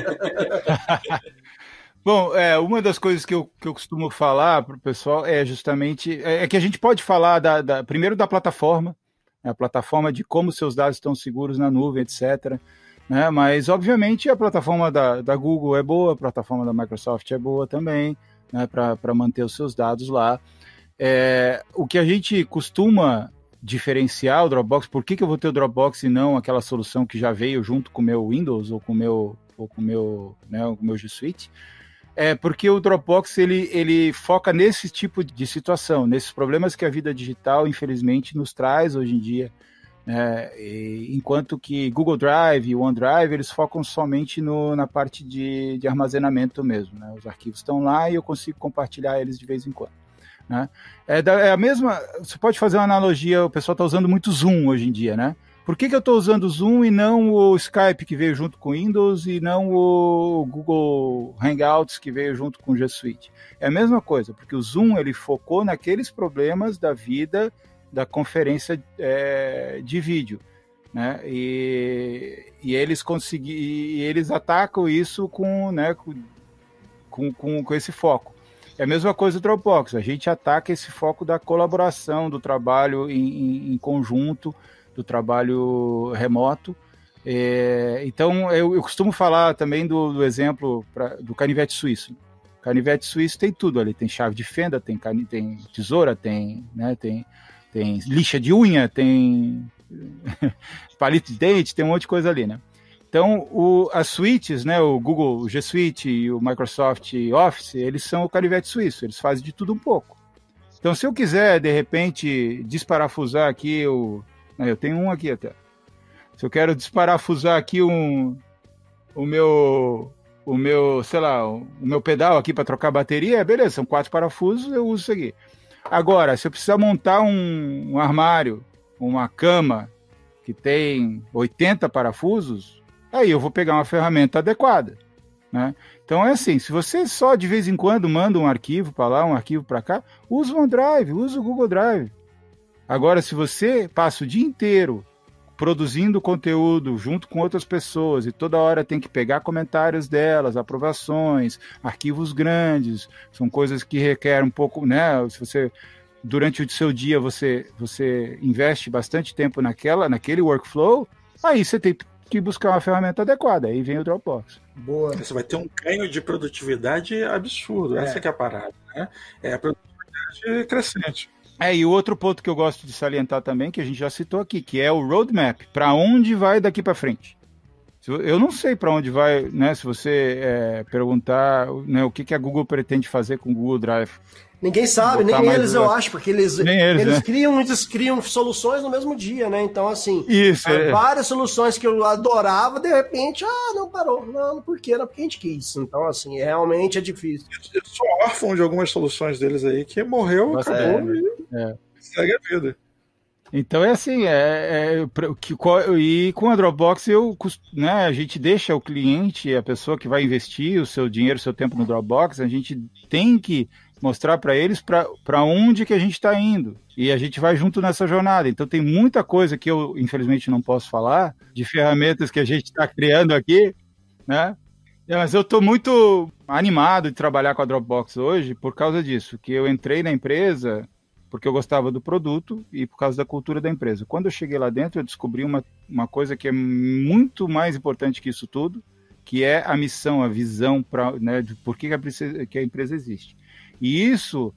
Bom, é, uma das coisas que eu, que eu costumo falar para o pessoal é justamente é, é que a gente pode falar da, da, primeiro da plataforma, né, a plataforma de como seus dados estão seguros na nuvem, etcétera. Né, mas, obviamente, a plataforma da, da Google é boa, a plataforma da Microsoft é boa também, né, para manter os seus dados lá. É, o que a gente costuma diferenciar o Dropbox, por que, que eu vou ter o Dropbox e não aquela solução que já veio junto com o meu Windows ou com o meu, ou com o meu, né, com o meu G Suite, é porque o Dropbox ele, ele foca nesse tipo de situação, nesses problemas que a vida digital, infelizmente, nos traz hoje em dia. É, e, enquanto que Google Drive e OneDrive eles focam somente no, na parte de, de armazenamento mesmo, né? Os arquivos estão lá e eu consigo compartilhar eles de vez em quando, né? É, da, é a mesma, você pode fazer uma analogia, o pessoal está usando muito Zoom hoje em dia, né? Por que, que eu estou usando o Zoom e não o Skype que veio junto com o Windows e não o Google Hangouts que veio junto com o G Suite? É a mesma coisa, porque o Zoom ele focou naqueles problemas da vida da conferência é, de vídeo, né? E, e eles conseguiram, e eles atacam isso com, né, com, com, com esse foco. É a mesma coisa do Dropbox, a gente ataca esse foco da colaboração, do trabalho em, em, em conjunto, do trabalho remoto. É, então, eu, eu costumo falar também do, do exemplo pra, do canivete suíço. O canivete suíço tem tudo ali, tem chave de fenda, tem, tem tesoura, tem, né, tem, tem lixa de unha, tem palito de dente, tem um monte de coisa ali, né? Então, o, as suítes, né, o Google, o G Suite e o Microsoft Office, eles são o canivete suíço, eles fazem de tudo um pouco. Então, se eu quiser, de repente, desparafusar aqui, o, eu tenho um aqui até. Se eu quero desparafusar aqui um, o meu, o meu, sei lá, o meu pedal aqui para trocar bateria, beleza, são quatro parafusos, eu uso isso aqui. Agora, se eu precisar montar um, um armário, uma cama que tem oitenta parafusos, aí eu vou pegar uma ferramenta adequada, né? Então é assim, se você só de vez em quando manda um arquivo para lá, um arquivo para cá, usa o OneDrive, usa o Google Drive. Agora, se você passa o dia inteiro produzindo conteúdo junto com outras pessoas e toda hora tem que pegar comentários delas, aprovações, arquivos grandes, são coisas que requerem um pouco, né? Se você, durante o seu dia, você, você investe bastante tempo naquela, naquele workflow, aí você tem que buscar uma ferramenta adequada, aí vem o Dropbox. Boa. Você vai ter um ganho de produtividade absurdo, é. Essa que é a parada, né? É a produtividade crescente. É, e o outro ponto que eu gosto de salientar também, que a gente já citou aqui, que é o roadmap, para onde vai daqui para frente. Eu não sei para onde vai, né, se você é, perguntar, né, o que, que a Google pretende fazer com o Google Drive. Ninguém sabe, nem eles, eu acho, porque eles, eles, eles, né? criam, eles criam soluções no mesmo dia, né? Então, assim, Isso, é. várias soluções que eu adorava, de repente, ah, não parou. Não, por quê? Não, porque a gente quis. Então, assim, realmente é difícil. Eu sou órfão de algumas soluções deles aí, que morreu, Nossa, acabou é, e é. segue a vida. Então é assim, é, é, que, e com a Dropbox eu, né, a gente deixa o cliente, a pessoa que vai investir o seu dinheiro, o seu tempo no Dropbox, a gente tem que mostrar para eles para onde que a gente está indo. E a gente vai junto nessa jornada. Então tem muita coisa que eu, infelizmente, não posso falar, de ferramentas que a gente está criando aqui, né? Mas eu estou muito animado de trabalhar com a Dropbox hoje por causa disso, que eu entrei na empresa porque eu gostava do produto e por causa da cultura da empresa. Quando eu cheguei lá dentro, eu descobri uma, uma coisa que é muito mais importante que isso tudo, que é a missão, a visão, pra, né, de por que a, que a empresa existe. E isso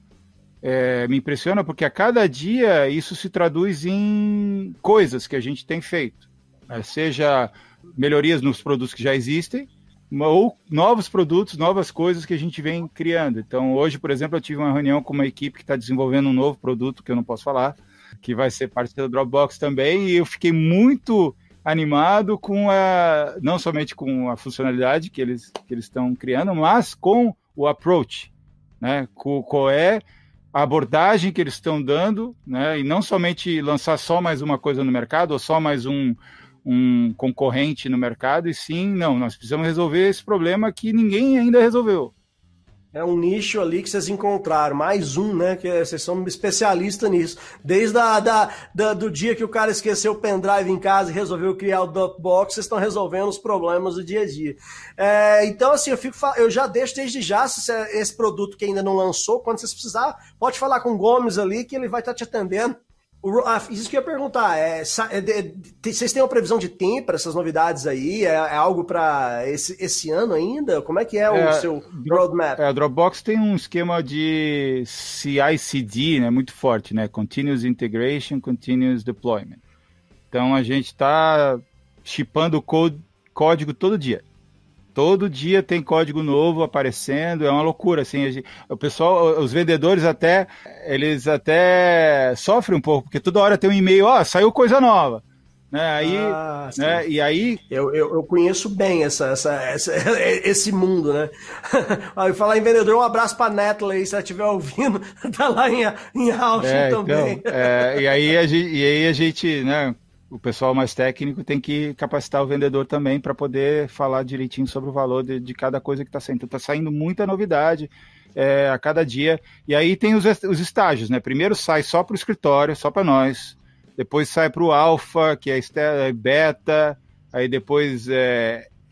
é, me impressiona porque a cada dia isso se traduz em coisas que a gente tem feito, né? Seja melhorias nos produtos que já existem, ou novos produtos, novas coisas que a gente vem criando. Então, hoje, por exemplo, eu tive uma reunião com uma equipe que está desenvolvendo um novo produto, que eu não posso falar, que vai ser parte do Dropbox também, e eu fiquei muito animado com a, não somente com a funcionalidade que eles que eles estão criando, mas com o approach, né? Com, qual é a abordagem que eles estão dando, né? E não somente lançar só mais uma coisa no mercado, ou só mais um um concorrente no mercado, e sim, não, nós precisamos resolver esse problema que ninguém ainda resolveu. É um nicho ali que vocês encontraram, mais um, né, que vocês são especialistas nisso. Desde a, da, da, do dia que o cara esqueceu o pendrive em casa e resolveu criar o Dropbox, vocês estão resolvendo os problemas do dia a dia. É, então, assim, eu, fico, eu já deixo desde já se esse produto que ainda não lançou, quando vocês precisarem, pode falar com o Gomes ali, que ele vai estar te atendendo. O, ah, isso que eu ia perguntar, é, é, é, vocês têm uma previsão de tempo para essas novidades aí? É, é algo para esse, esse ano ainda? Como é que é, é o seu roadmap? É, a Dropbox tem um esquema de C I C D, né, muito forte, né? Continuous Integration, Continuous Deployment. Então a gente está shippando código todo dia. Todo dia tem código novo aparecendo, é uma loucura, assim, a gente, o pessoal, os vendedores até, eles até sofrem um pouco, porque toda hora tem um e-mail, ó, oh, saiu coisa nova, né, aí, ah, né, e aí... Eu, eu, eu conheço bem essa, essa, essa, esse mundo, né, aí falar em vendedor, um abraço pra Netla aí, se ela estiver ouvindo, tá lá em, em Austin é, também. Então, é, e, aí a gente, e aí a gente, né, o pessoal mais técnico tem que capacitar o vendedor também para poder falar direitinho sobre o valor de, de cada coisa que está saindo. Então, está saindo muita novidade é, a cada dia. E aí tem os, os estágios, né? Primeiro sai só para o escritório, só para nós. Depois sai para o alfa, que é beta. Aí depois é,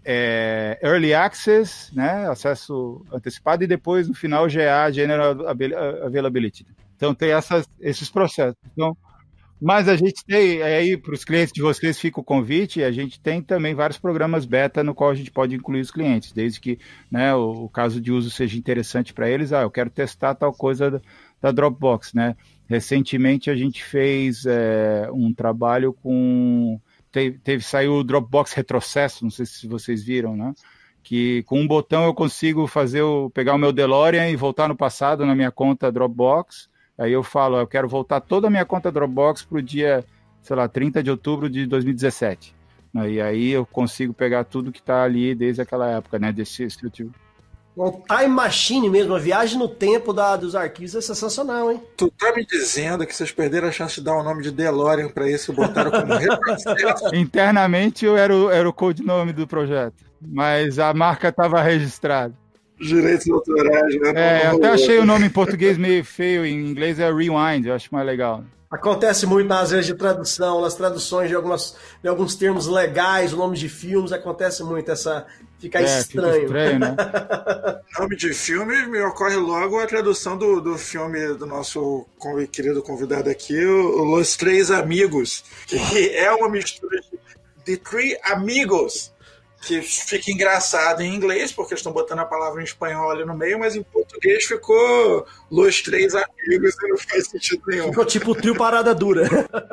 é, Early Access, né, acesso antecipado, e depois, no final, G A, General Availability. Então, tem essas, esses processos. Então, mas a gente tem, aí para os clientes de vocês fica o convite, a gente tem também vários programas beta no qual a gente pode incluir os clientes, desde que, né, o, o caso de uso seja interessante para eles. Ah, eu quero testar tal coisa da, da Dropbox, né? Recentemente a gente fez é, um trabalho com... Teve, teve, saiu o Dropbox Retrocesso, não sei se vocês viram, né? Que com um botão eu consigo fazer o, pegar o meu DeLorean e voltar no passado na minha conta Dropbox. Aí eu falo, eu quero voltar toda a minha conta Dropbox para o dia, sei lá, trinta de outubro de dois mil e dezessete. E aí eu consigo pegar tudo que está ali desde aquela época, né? Desse, desse tipo. Um time machine mesmo, a viagem no tempo da, dos arquivos é sensacional, hein? Tu tá me dizendo que vocês perderam a chance de dar o nome de DeLorean para esse e botaram como retrocesso? Internamente eu era o, era o codinome do projeto, mas a marca estava registrada. Direitos autorais, né? É, até achei o nome em português meio feio, em inglês é Rewind, eu acho mais legal. Acontece muito nas vezes de tradução, nas traduções de, algumas, de alguns termos legais, o nome de filmes, acontece muito essa... Fica é, estranho. Fica estranho, né? Nome de filme, me ocorre logo a tradução do, do filme do nosso querido convidado aqui, o Los Três Amigos, que é uma mistura de The Three Amigos, que fica engraçado em inglês, porque eles estão botando a palavra em espanhol ali no meio, mas em português ficou Los Três Amigos e não faz sentido nenhum. Ficou tipo o trio Parada Dura.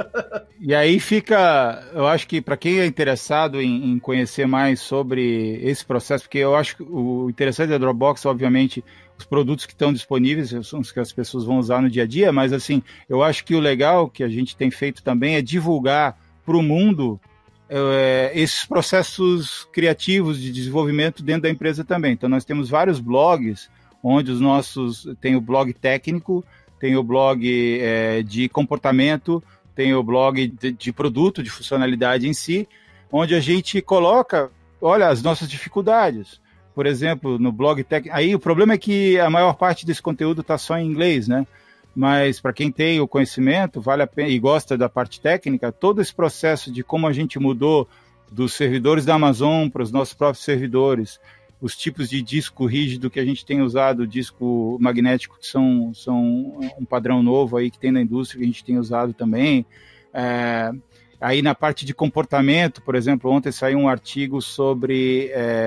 E aí fica, eu acho que para quem é interessado em, em conhecer mais sobre esse processo, porque eu acho que o interessante da Dropbox, obviamente, os produtos que estão disponíveis são os que as pessoas vão usar no dia a dia, mas assim, eu acho que o legal que a gente tem feito também é divulgar para o mundo é, esses processos criativos de desenvolvimento dentro da empresa também. Então nós temos vários blogs, onde os nossos, tem o blog técnico, tem o blog é, de comportamento, tem o blog de, de produto, de funcionalidade em si, onde a gente coloca, olha, as nossas dificuldades. Por exemplo, no blog técnico, aí o problema é que a maior parte desse conteúdo está só em inglês, né? Mas para quem tem o conhecimento, vale a pena e gosta da parte técnica, todo esse processo de como a gente mudou dos servidores da Amazon para os nossos próprios servidores, os tipos de disco rígido que a gente tem usado, disco magnético, que são, são um padrão novo aí que tem na indústria, que a gente tem usado também. É, aí na parte de comportamento, por exemplo, ontem saiu um artigo sobre,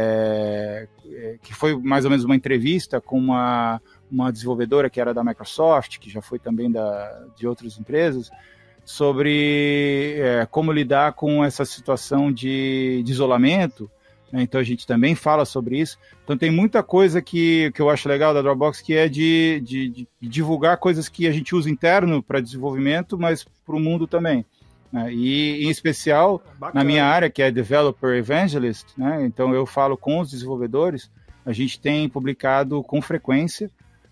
é, que foi mais ou menos uma entrevista com uma, uma desenvolvedora que era da Microsoft, que já foi também da, de outras empresas, sobre é, como lidar com essa situação de, de isolamento. Então a gente também fala sobre isso. Então tem muita coisa que, que eu acho legal da Dropbox, que é de, de, de divulgar coisas que a gente usa interno para desenvolvimento, mas para o mundo também. Né? E em especial Bacana. Na minha área, que é Developer Evangelist, né? Então eu falo com os desenvolvedores, a gente tem publicado com frequência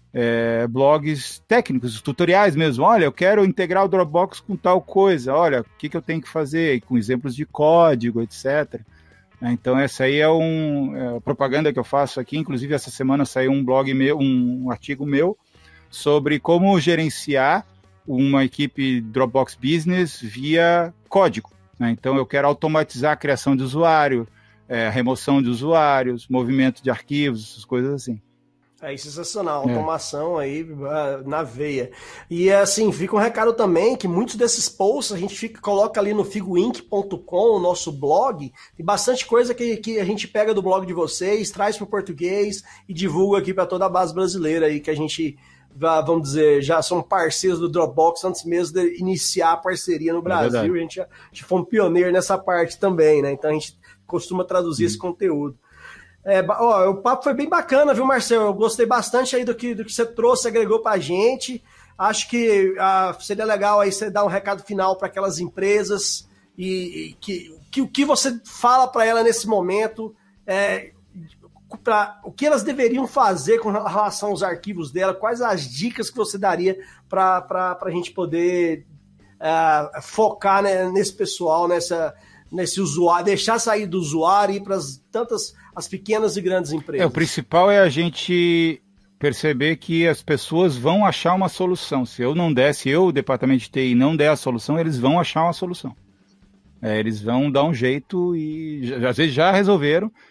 é, blogs técnicos, tutoriais mesmo. Olha, eu quero integrar o Dropbox com tal coisa, olha, o que, que eu tenho que fazer, com exemplos de código, etcétera. Então essa aí é um é, propaganda que eu faço aqui, inclusive essa semana saiu um blog meu, um, um artigo meu sobre como gerenciar uma equipe Dropbox Business via código, né? Então eu quero automatizar a criação de usuário, é, remoção de usuários, movimento de arquivos, essas coisas assim. É sensacional, automação é. aí na veia. E assim, fica um recado também que muitos desses posts a gente fica, coloca ali no figoinc ponto com, o nosso blog, tem bastante coisa que, que a gente pega do blog de vocês, traz para o português e divulga aqui para toda a base brasileira aí, que a gente, vamos dizer, já são parceiros do Dropbox antes mesmo de iniciar a parceria no Brasil. É a gente, já, a gente foi um pioneiro nessa parte também, né? Então a gente costuma traduzir hum. esse conteúdo. É, ó, o papo foi bem bacana, viu, Marcelo? Eu gostei bastante aí do que, do que você trouxe, agregou pra gente. Acho que ah, seria legal aí você dar um recado final para aquelas empresas e, e que, que o que você fala para ela nesse momento, é, pra, o que elas deveriam fazer com relação aos arquivos dela, quais as dicas que você daria para a gente poder uh, focar, né, nesse pessoal, nessa, nesse usuário, deixar sair do usuário e ir para tantas as pequenas e grandes empresas. É, o principal é a gente perceber que as pessoas vão achar uma solução. Se eu não der, se eu, o departamento de T I, não der a solução, eles vão achar uma solução. É, eles vão dar um jeito e às vezes já resolveram,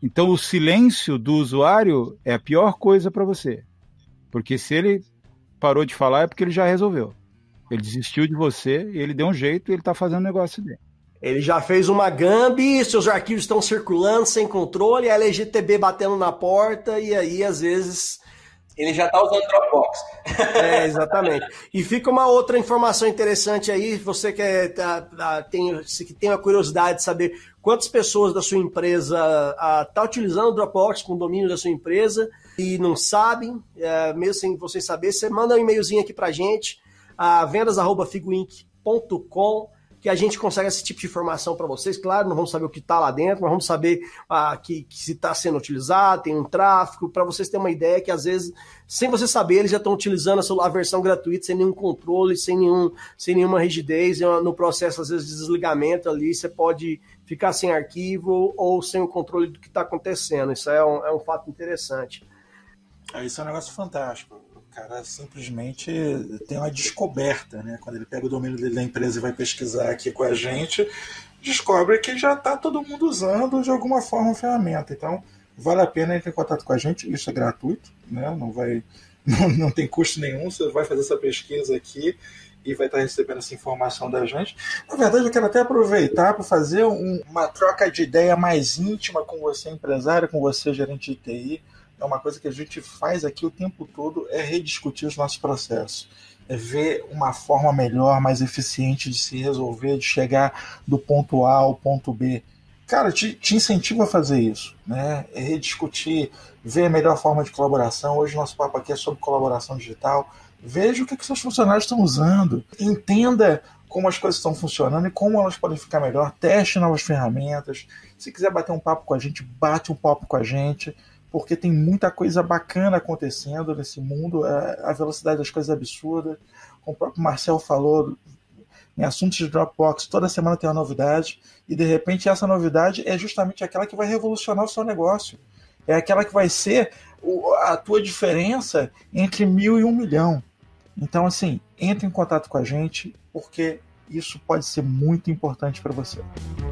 Então o silêncio do usuário é a pior coisa para você. Porque se ele parou de falar é porque ele já resolveu. Ele desistiu de você, e ele deu um jeito e ele está fazendo o negócio dele. Ele já fez uma gambi, seus arquivos estão circulando sem controle, a L G T B batendo na porta, e aí, às vezes... Ele já está usando Dropbox. É, exatamente. E fica uma outra informação interessante aí, você que é, tá, tá, tem, que tem a curiosidade de saber quantas pessoas da sua empresa estão tá utilizando o Dropbox com o domínio da sua empresa e não sabem, é, mesmo sem vocês saberem, você manda um e-mailzinho aqui pra gente, a vendas arroba figoinc ponto com, que a gente consegue esse tipo de informação para vocês. Claro, não vamos saber o que está lá dentro, mas vamos saber ah, que, que se está sendo utilizado, tem um tráfego, para vocês terem uma ideia que às vezes, sem você saber, eles já estão utilizando a, sua, a versão gratuita, sem nenhum controle, sem, nenhum, sem nenhuma rigidez, no processo às vezes de desligamento ali, você pode ficar sem arquivo ou sem o controle do que está acontecendo. Isso é um, é um fato interessante. Isso é um negócio fantástico. O cara simplesmente tem uma descoberta, né? Quando ele pega o domínio dele da empresa e vai pesquisar aqui com a gente, descobre que já está todo mundo usando de alguma forma a ferramenta. Então, vale a pena entrar em contato com a gente, isso é gratuito, né? Não vai, não, não tem custo nenhum, você vai fazer essa pesquisa aqui e vai estar recebendo essa informação da gente. Na verdade, eu quero até aproveitar para fazer um, uma troca de ideia mais íntima com você, empresário, com você, gerente de T I. É uma coisa que a gente faz aqui o tempo todo, é rediscutir os nossos processos. É ver uma forma melhor, mais eficiente de se resolver, de chegar do ponto A ao ponto B. Cara, te, te incentivo a fazer isso, né? É rediscutir, ver a melhor forma de colaboração. Hoje o nosso papo aqui é sobre colaboração digital. Veja o que, que seus funcionários estão usando. Entenda como as coisas estão funcionando e como elas podem ficar melhor. Teste novas ferramentas. Se quiser bater um papo com a gente, bate um papo com a gente, porque tem muita coisa bacana acontecendo nesse mundo, a velocidade das coisas é absurda. Como o próprio Marcel falou, em assuntos de Dropbox, toda semana tem uma novidade, e de repente essa novidade é justamente aquela que vai revolucionar o seu negócio. É aquela que vai ser a tua diferença entre mil e um milhão. Então, assim, entre em contato com a gente, porque isso pode ser muito importante para você.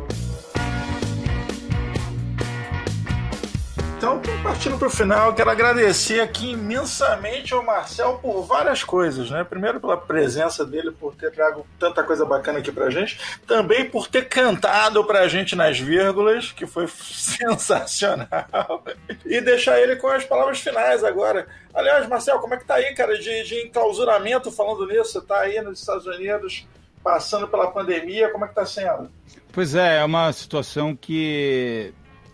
Então, partindo para o final, quero agradecer aqui imensamente ao Marcel por várias coisas, né? Primeiro pela presença dele, por ter trago tanta coisa bacana aqui pra gente, também por ter cantado pra gente nas vírgulas, que foi sensacional, e deixar ele com as palavras finais agora. Aliás, Marcel, como é que tá aí, cara, de, de enclausuramento falando nisso? Você tá aí nos Estados Unidos, passando pela pandemia, como é que tá sendo? Pois é, é uma situação que...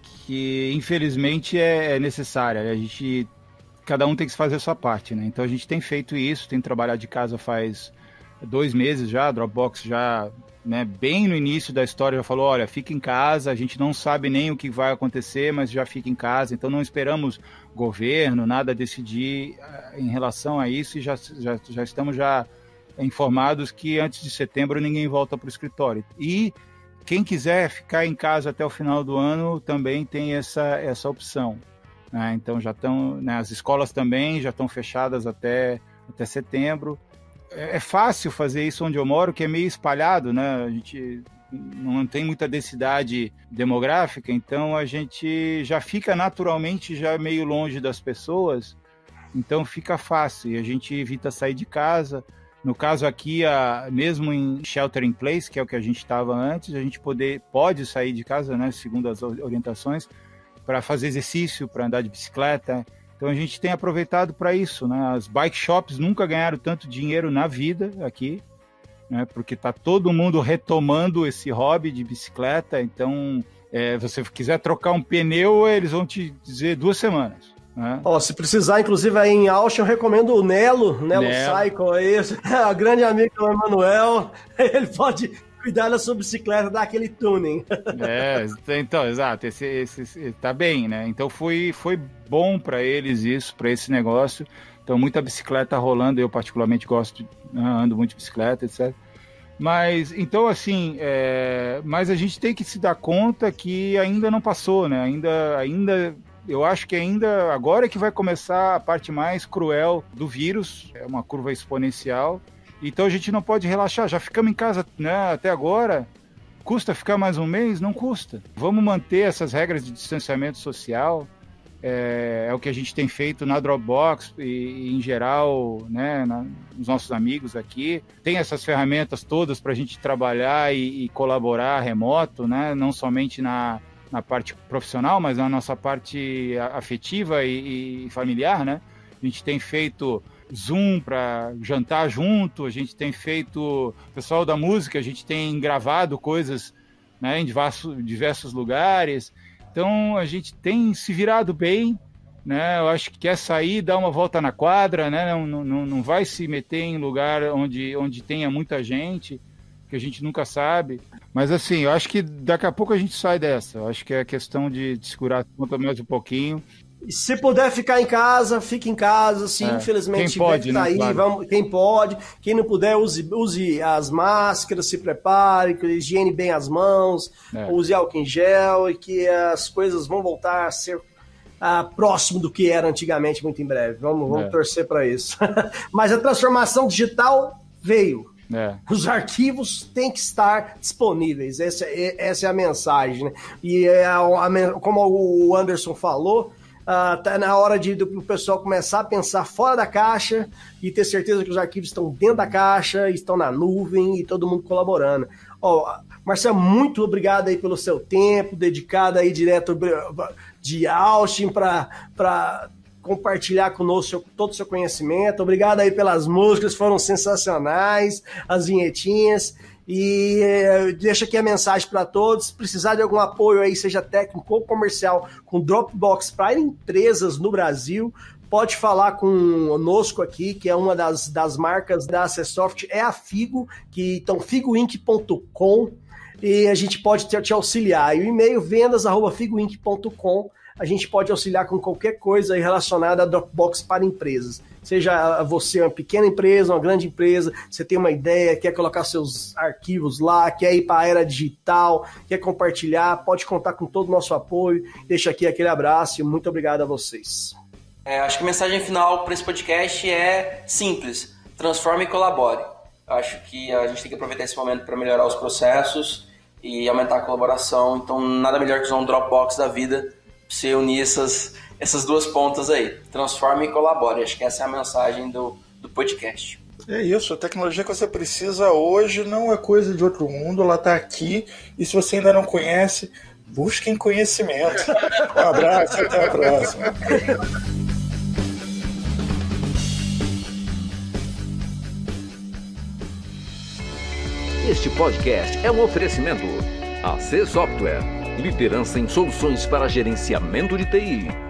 que infelizmente é necessária. A gente, cada um tem que fazer a sua parte, né? Então a gente tem feito isso, tem trabalhado de casa faz dois meses já, a Dropbox já, né, bem no início da história já falou, olha, fica em casa, a gente não sabe nem o que vai acontecer, mas já fica em casa, então não esperamos governo, nada a decidir em relação a isso, e já, já, já estamos já informados que antes de setembro ninguém volta para o escritório. E quem quiser ficar em casa até o final do ano também tem essa, essa opção, né? Então já estão, né, as escolas também já estão fechadas até, até setembro. É, é fácil fazer isso onde eu moro, que é meio espalhado, né? A gente não tem muita densidade demográfica, então a gente já fica naturalmente já meio longe das pessoas, então fica fácil e a gente evita sair de casa. No caso aqui, a, mesmo em shelter in place, que é o que a gente estava antes, a gente poder, pode sair de casa, né, segundo as orientações, para fazer exercício, para andar de bicicleta. Então a gente tem aproveitado para isso, né? As bike shops nunca ganharam tanto dinheiro na vida aqui, né, porque está todo mundo retomando esse hobby de bicicleta. Então, é, se você quiser trocar um pneu, eles vão te dizer duas semanas. É. Oh, se precisar, inclusive, aí em Austin, eu recomendo o Nelo, Nelo, Nelo. Cycle, aí, a grande amiga do Emanuel, ele pode cuidar da sua bicicleta, dar aquele tuning. É, então, exato, esse, esse, esse, tá bem, né? Então foi, foi bom para eles isso, para esse negócio. Então, muita bicicleta rolando, eu particularmente gosto, ando muito de bicicleta, etcétera. Mas, então, assim, é, mas a gente tem que se dar conta que ainda não passou, né? Ainda... ainda eu acho que ainda agora é que vai começar a parte mais cruel do vírus, é uma curva exponencial, então a gente não pode relaxar, já ficamos em casa, né, até agora, Custa ficar mais um mês? Não custa. Vamos manter essas regras de distanciamento social. É, é o que a gente tem feito na Dropbox e, e em geral, né, na, os nossos amigos aqui. Tem essas ferramentas todas para a gente trabalhar e, e colaborar remoto, né, não somente na, na parte profissional, mas na nossa parte afetiva e, e familiar, né? A gente tem feito Zoom para jantar junto, a gente tem feito, pessoal da música, a gente tem gravado coisas, né, em diversos, diversos lugares. Então, a gente tem se virado bem, né? Eu acho que quer sair, dar uma volta na quadra, né? Não, não, não vai se meter em lugar onde, onde tenha muita gente, que a gente nunca sabe. Mas, assim, eu acho que daqui a pouco a gente sai dessa. Eu acho que é questão de, de segurar a conta mais um pouquinho. E se puder ficar em casa, fique em casa, sim, é, infelizmente quem pode, tá né, aí, claro. vamos, quem pode, quem não puder, use, use as máscaras, se prepare, higiene bem as mãos, é. use álcool em gel e que as coisas vão voltar a ser uh, próximo do que era antigamente muito em breve. Vamos, vamos é. torcer para isso. Mas a transformação digital veio. É. Os arquivos têm que estar disponíveis, essa, essa é a mensagem, né? E é a, a, como o Anderson falou, Uh, tá na hora de do pessoal começar a pensar fora da caixa e ter certeza que os arquivos estão dentro da caixa, estão na nuvem e todo mundo colaborando. Ó, oh, Marcelo, muito obrigado aí pelo seu tempo, dedicado aí direto de Austin para compartilhar conosco todo o seu conhecimento. Obrigado aí pelas músicas, foram sensacionais, as vinhetinhas. E eh, deixa aqui a mensagem para todos, se precisar de algum apoio aí, seja técnico ou comercial, com Dropbox para empresas no Brasil, pode falar conosco aqui, que é uma das, das marcas da Acessoft, é a Figo, que, então figo inc ponto com, e a gente pode te, te auxiliar. E o e-mail vendas arroba figo inc ponto com, a gente pode auxiliar com qualquer coisa aí relacionada a Dropbox para empresas. Seja você uma pequena empresa, uma grande empresa, você tem uma ideia, quer colocar seus arquivos lá, quer ir para a era digital, quer compartilhar, pode contar com todo o nosso apoio. Deixa aqui aquele abraço e muito obrigado a vocês. É, acho que a mensagem final para esse podcast é simples: transforme e colabore. Acho que a gente tem que aproveitar esse momento para melhorar os processos e aumentar a colaboração. Então, nada melhor que usar um Dropbox da vida para você unir essas... essas duas pontas aí, transforme e colabore. Acho que essa é a mensagem do, do podcast. É isso, a tecnologia que você precisa hoje não é coisa de outro mundo, ela está aqui, e se você ainda não conhece, busquem conhecimento. Um abraço, até a próxima. Este podcast é um oferecimento A C Software, liderança em soluções para gerenciamento de T I.